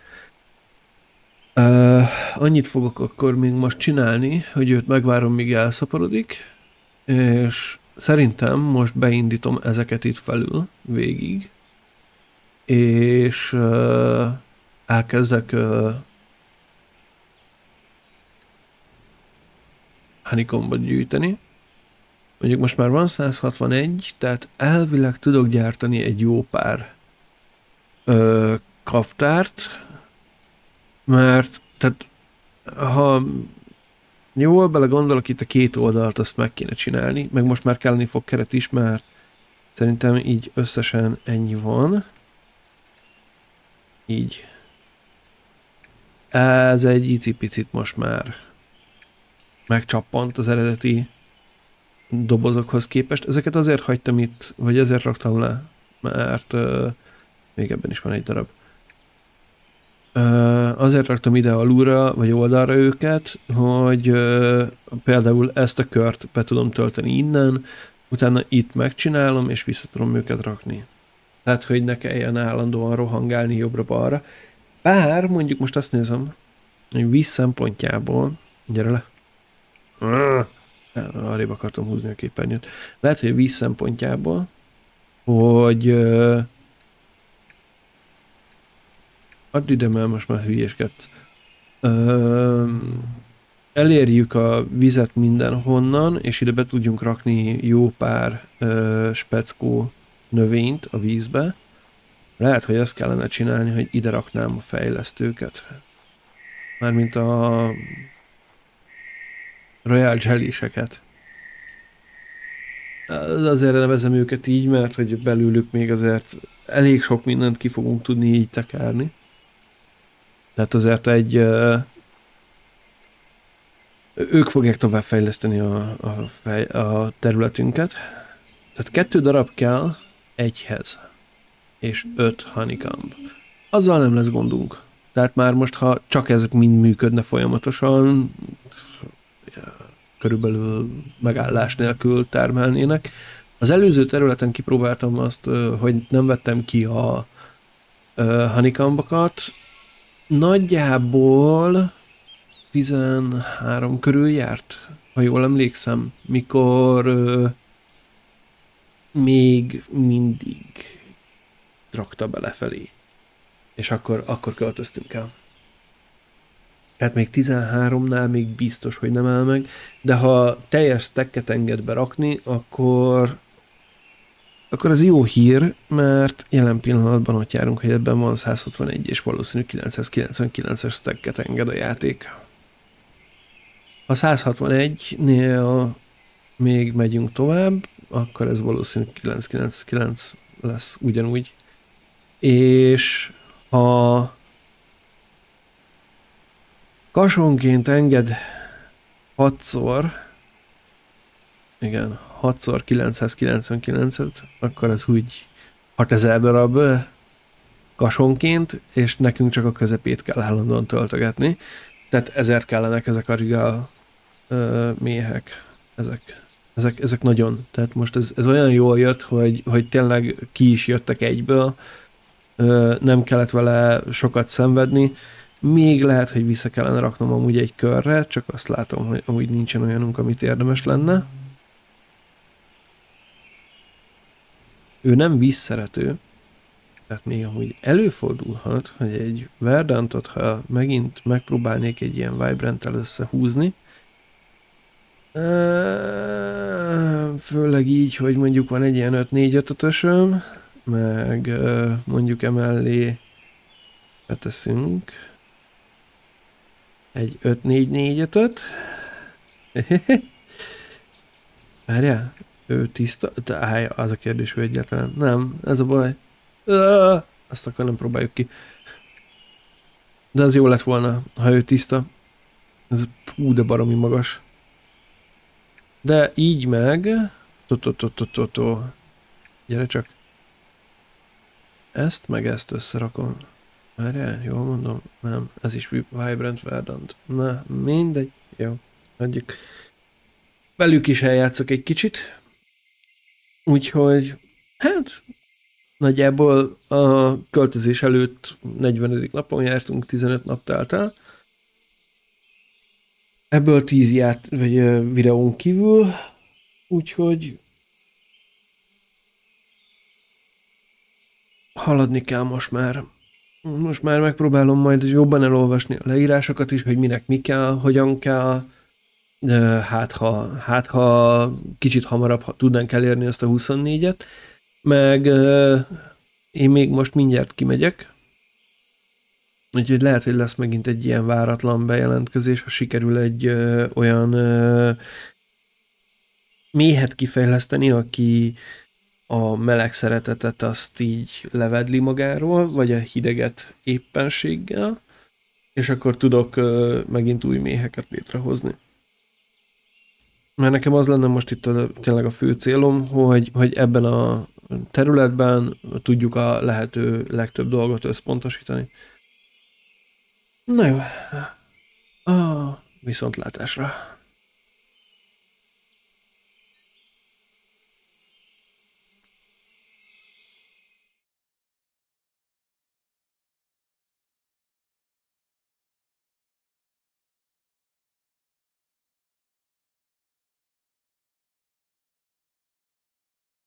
Uh, annyit fogok akkor még most csinálni, hogy őt megvárom, míg elszaporodik, és szerintem most beindítom ezeket itt felül végig, és uh, elkezdek uh, honeycombot gyűjteni. Mondjuk most már van száz hatvanegy, tehát elvileg tudok gyártani egy jó pár uh, kaptárt, mert tehát ha jól belegondolok, itt a két oldalt azt meg kéne csinálni, meg most már kelleni fog keret is, mert szerintem így összesen ennyi van. Így. Ez egy icipicit most már megcsappant az eredeti dobozokhoz képest. Ezeket azért hagytam itt, vagy ezért raktam le, mert uh, még ebben is van egy darab. Uh, azért raktam ide alulra, vagy oldalra őket, hogy uh, például ezt a kört be tudom tölteni innen, utána itt megcsinálom, és vissza tudom őket rakni. Tehát, hogy ne kelljen állandóan rohangálni jobbra-balra. Bár mondjuk most azt nézem, hogy víz szempontjából, gyere le, arrébb akartam húzni a képernyőt, lehet, hogy a víz szempontjából, hogy uh, add ide, mert most már hülyéskedsz. Ö, elérjük a vizet mindenhonnan, és ide be tudjunk rakni jó pár ö, speckó növényt a vízbe. Lehet, hogy ezt kellene csinálni, hogy ide raknám a fejlesztőket. Mármint a Royal Jelly-seket. Azért nevezem őket így, mert hogy belőlük még azért elég sok mindent ki fogunk tudni így tekerni. Tehát azért egy... Uh, ők fogják továbbfejleszteni a, a, fej, a területünket. Tehát kettő darab kell egyhez. És öt honeycomb. Azzal nem lesz gondunk. Tehát már most, ha csak ezek mind működne folyamatosan, körülbelül megállás nélkül termelnének. Az előző területen kipróbáltam azt, hogy nem vettem ki a honeycombokat. Nagyjából tizenhárom körül járt, ha jól emlékszem, mikor ö, még mindig rakta be lefelé. És akkor, akkor költöztünk el. Tehát még tizenháromnál még biztos, hogy nem áll meg, de ha teljes stacket enged berakni, akkor akkor ez jó hír, mert jelen pillanatban ott járunk, hogy ebben van száz hatvanegy és valószínű kilencszázkilencvenkilences stacket enged a játék. Ha száz hatvanegynél még megyünk tovább, akkor ez valószínű kilencszázkilencvenkilenc lesz ugyanúgy. És ha Kasonként enged hatszor, igen, hatszor kilencszázkilencvenkilencet, akkor ez úgy hatezer darab kasonként, és nekünk csak a közepét kell állandóan töltögetni. Tehát ezért kellenek ezek a rigál ö, méhek. Ezek, ezek, ezek nagyon. Tehát most ez, ez olyan jól jött, hogy, hogy tényleg ki is jöttek egyből, ö, nem kellett vele sokat szenvedni. Még lehet, hogy vissza kellene raknom amúgy egy körre, csak azt látom, hogy amúgy nincsen olyanunk, amit érdemes lenne. Ő nem vízszerető, tehát még amúgy előfordulhat, hogy egy Verdantot, ha megint megpróbálnék egy ilyen Vibrant-tel összehúzni, főleg így, hogy mondjuk van egy ilyen öt négy ötösöm, meg mondjuk emellé beteszünk egy öt négy négy ötöt. Várjál, ő tiszta? Állj, az a kérdés, hogy egyáltalán nem, ez a baj. Azt akkor nem próbáljuk ki. De az jó lett volna, ha ő tiszta. Ez hú, de baromi magas. De így meg... To-to-to-to-to-to. Gyere csak. Ezt meg ezt összerakom. Várjál, jól mondom? Nem, ez is Vibrant Verdant. Na, mindegy. Jó, adjuk. Velük is eljátszok egy kicsit. Úgyhogy... Hát... Nagyjából a költözés előtt negyvenedik napon jártunk, tizenöt nap telt el. Ebből tíz ját, vagy videón kívül, úgyhogy haladni kell most már. Most már megpróbálom majd jobban elolvasni a leírásokat is, hogy minek mi kell, hogyan kell. Hát ha, hát, ha kicsit hamarabb ha tudnánk elérni azt a huszonnégyet. Meg euh, én még most mindjárt kimegyek, úgyhogy lehet, hogy lesz megint egy ilyen váratlan bejelentkezés, ha sikerül egy ö, olyan ö, méhet kifejleszteni, aki a meleg szeretetet azt így levedli magáról, vagy a hideget éppenséggel, és akkor tudok ö, megint új méheket létrehozni. Mert nekem az lenne most itt a, tényleg a fő célom, hogy, hogy ebben a területben tudjuk a lehető legtöbb dolgot összpontosítani. Na jó. Ah, viszontlátásra.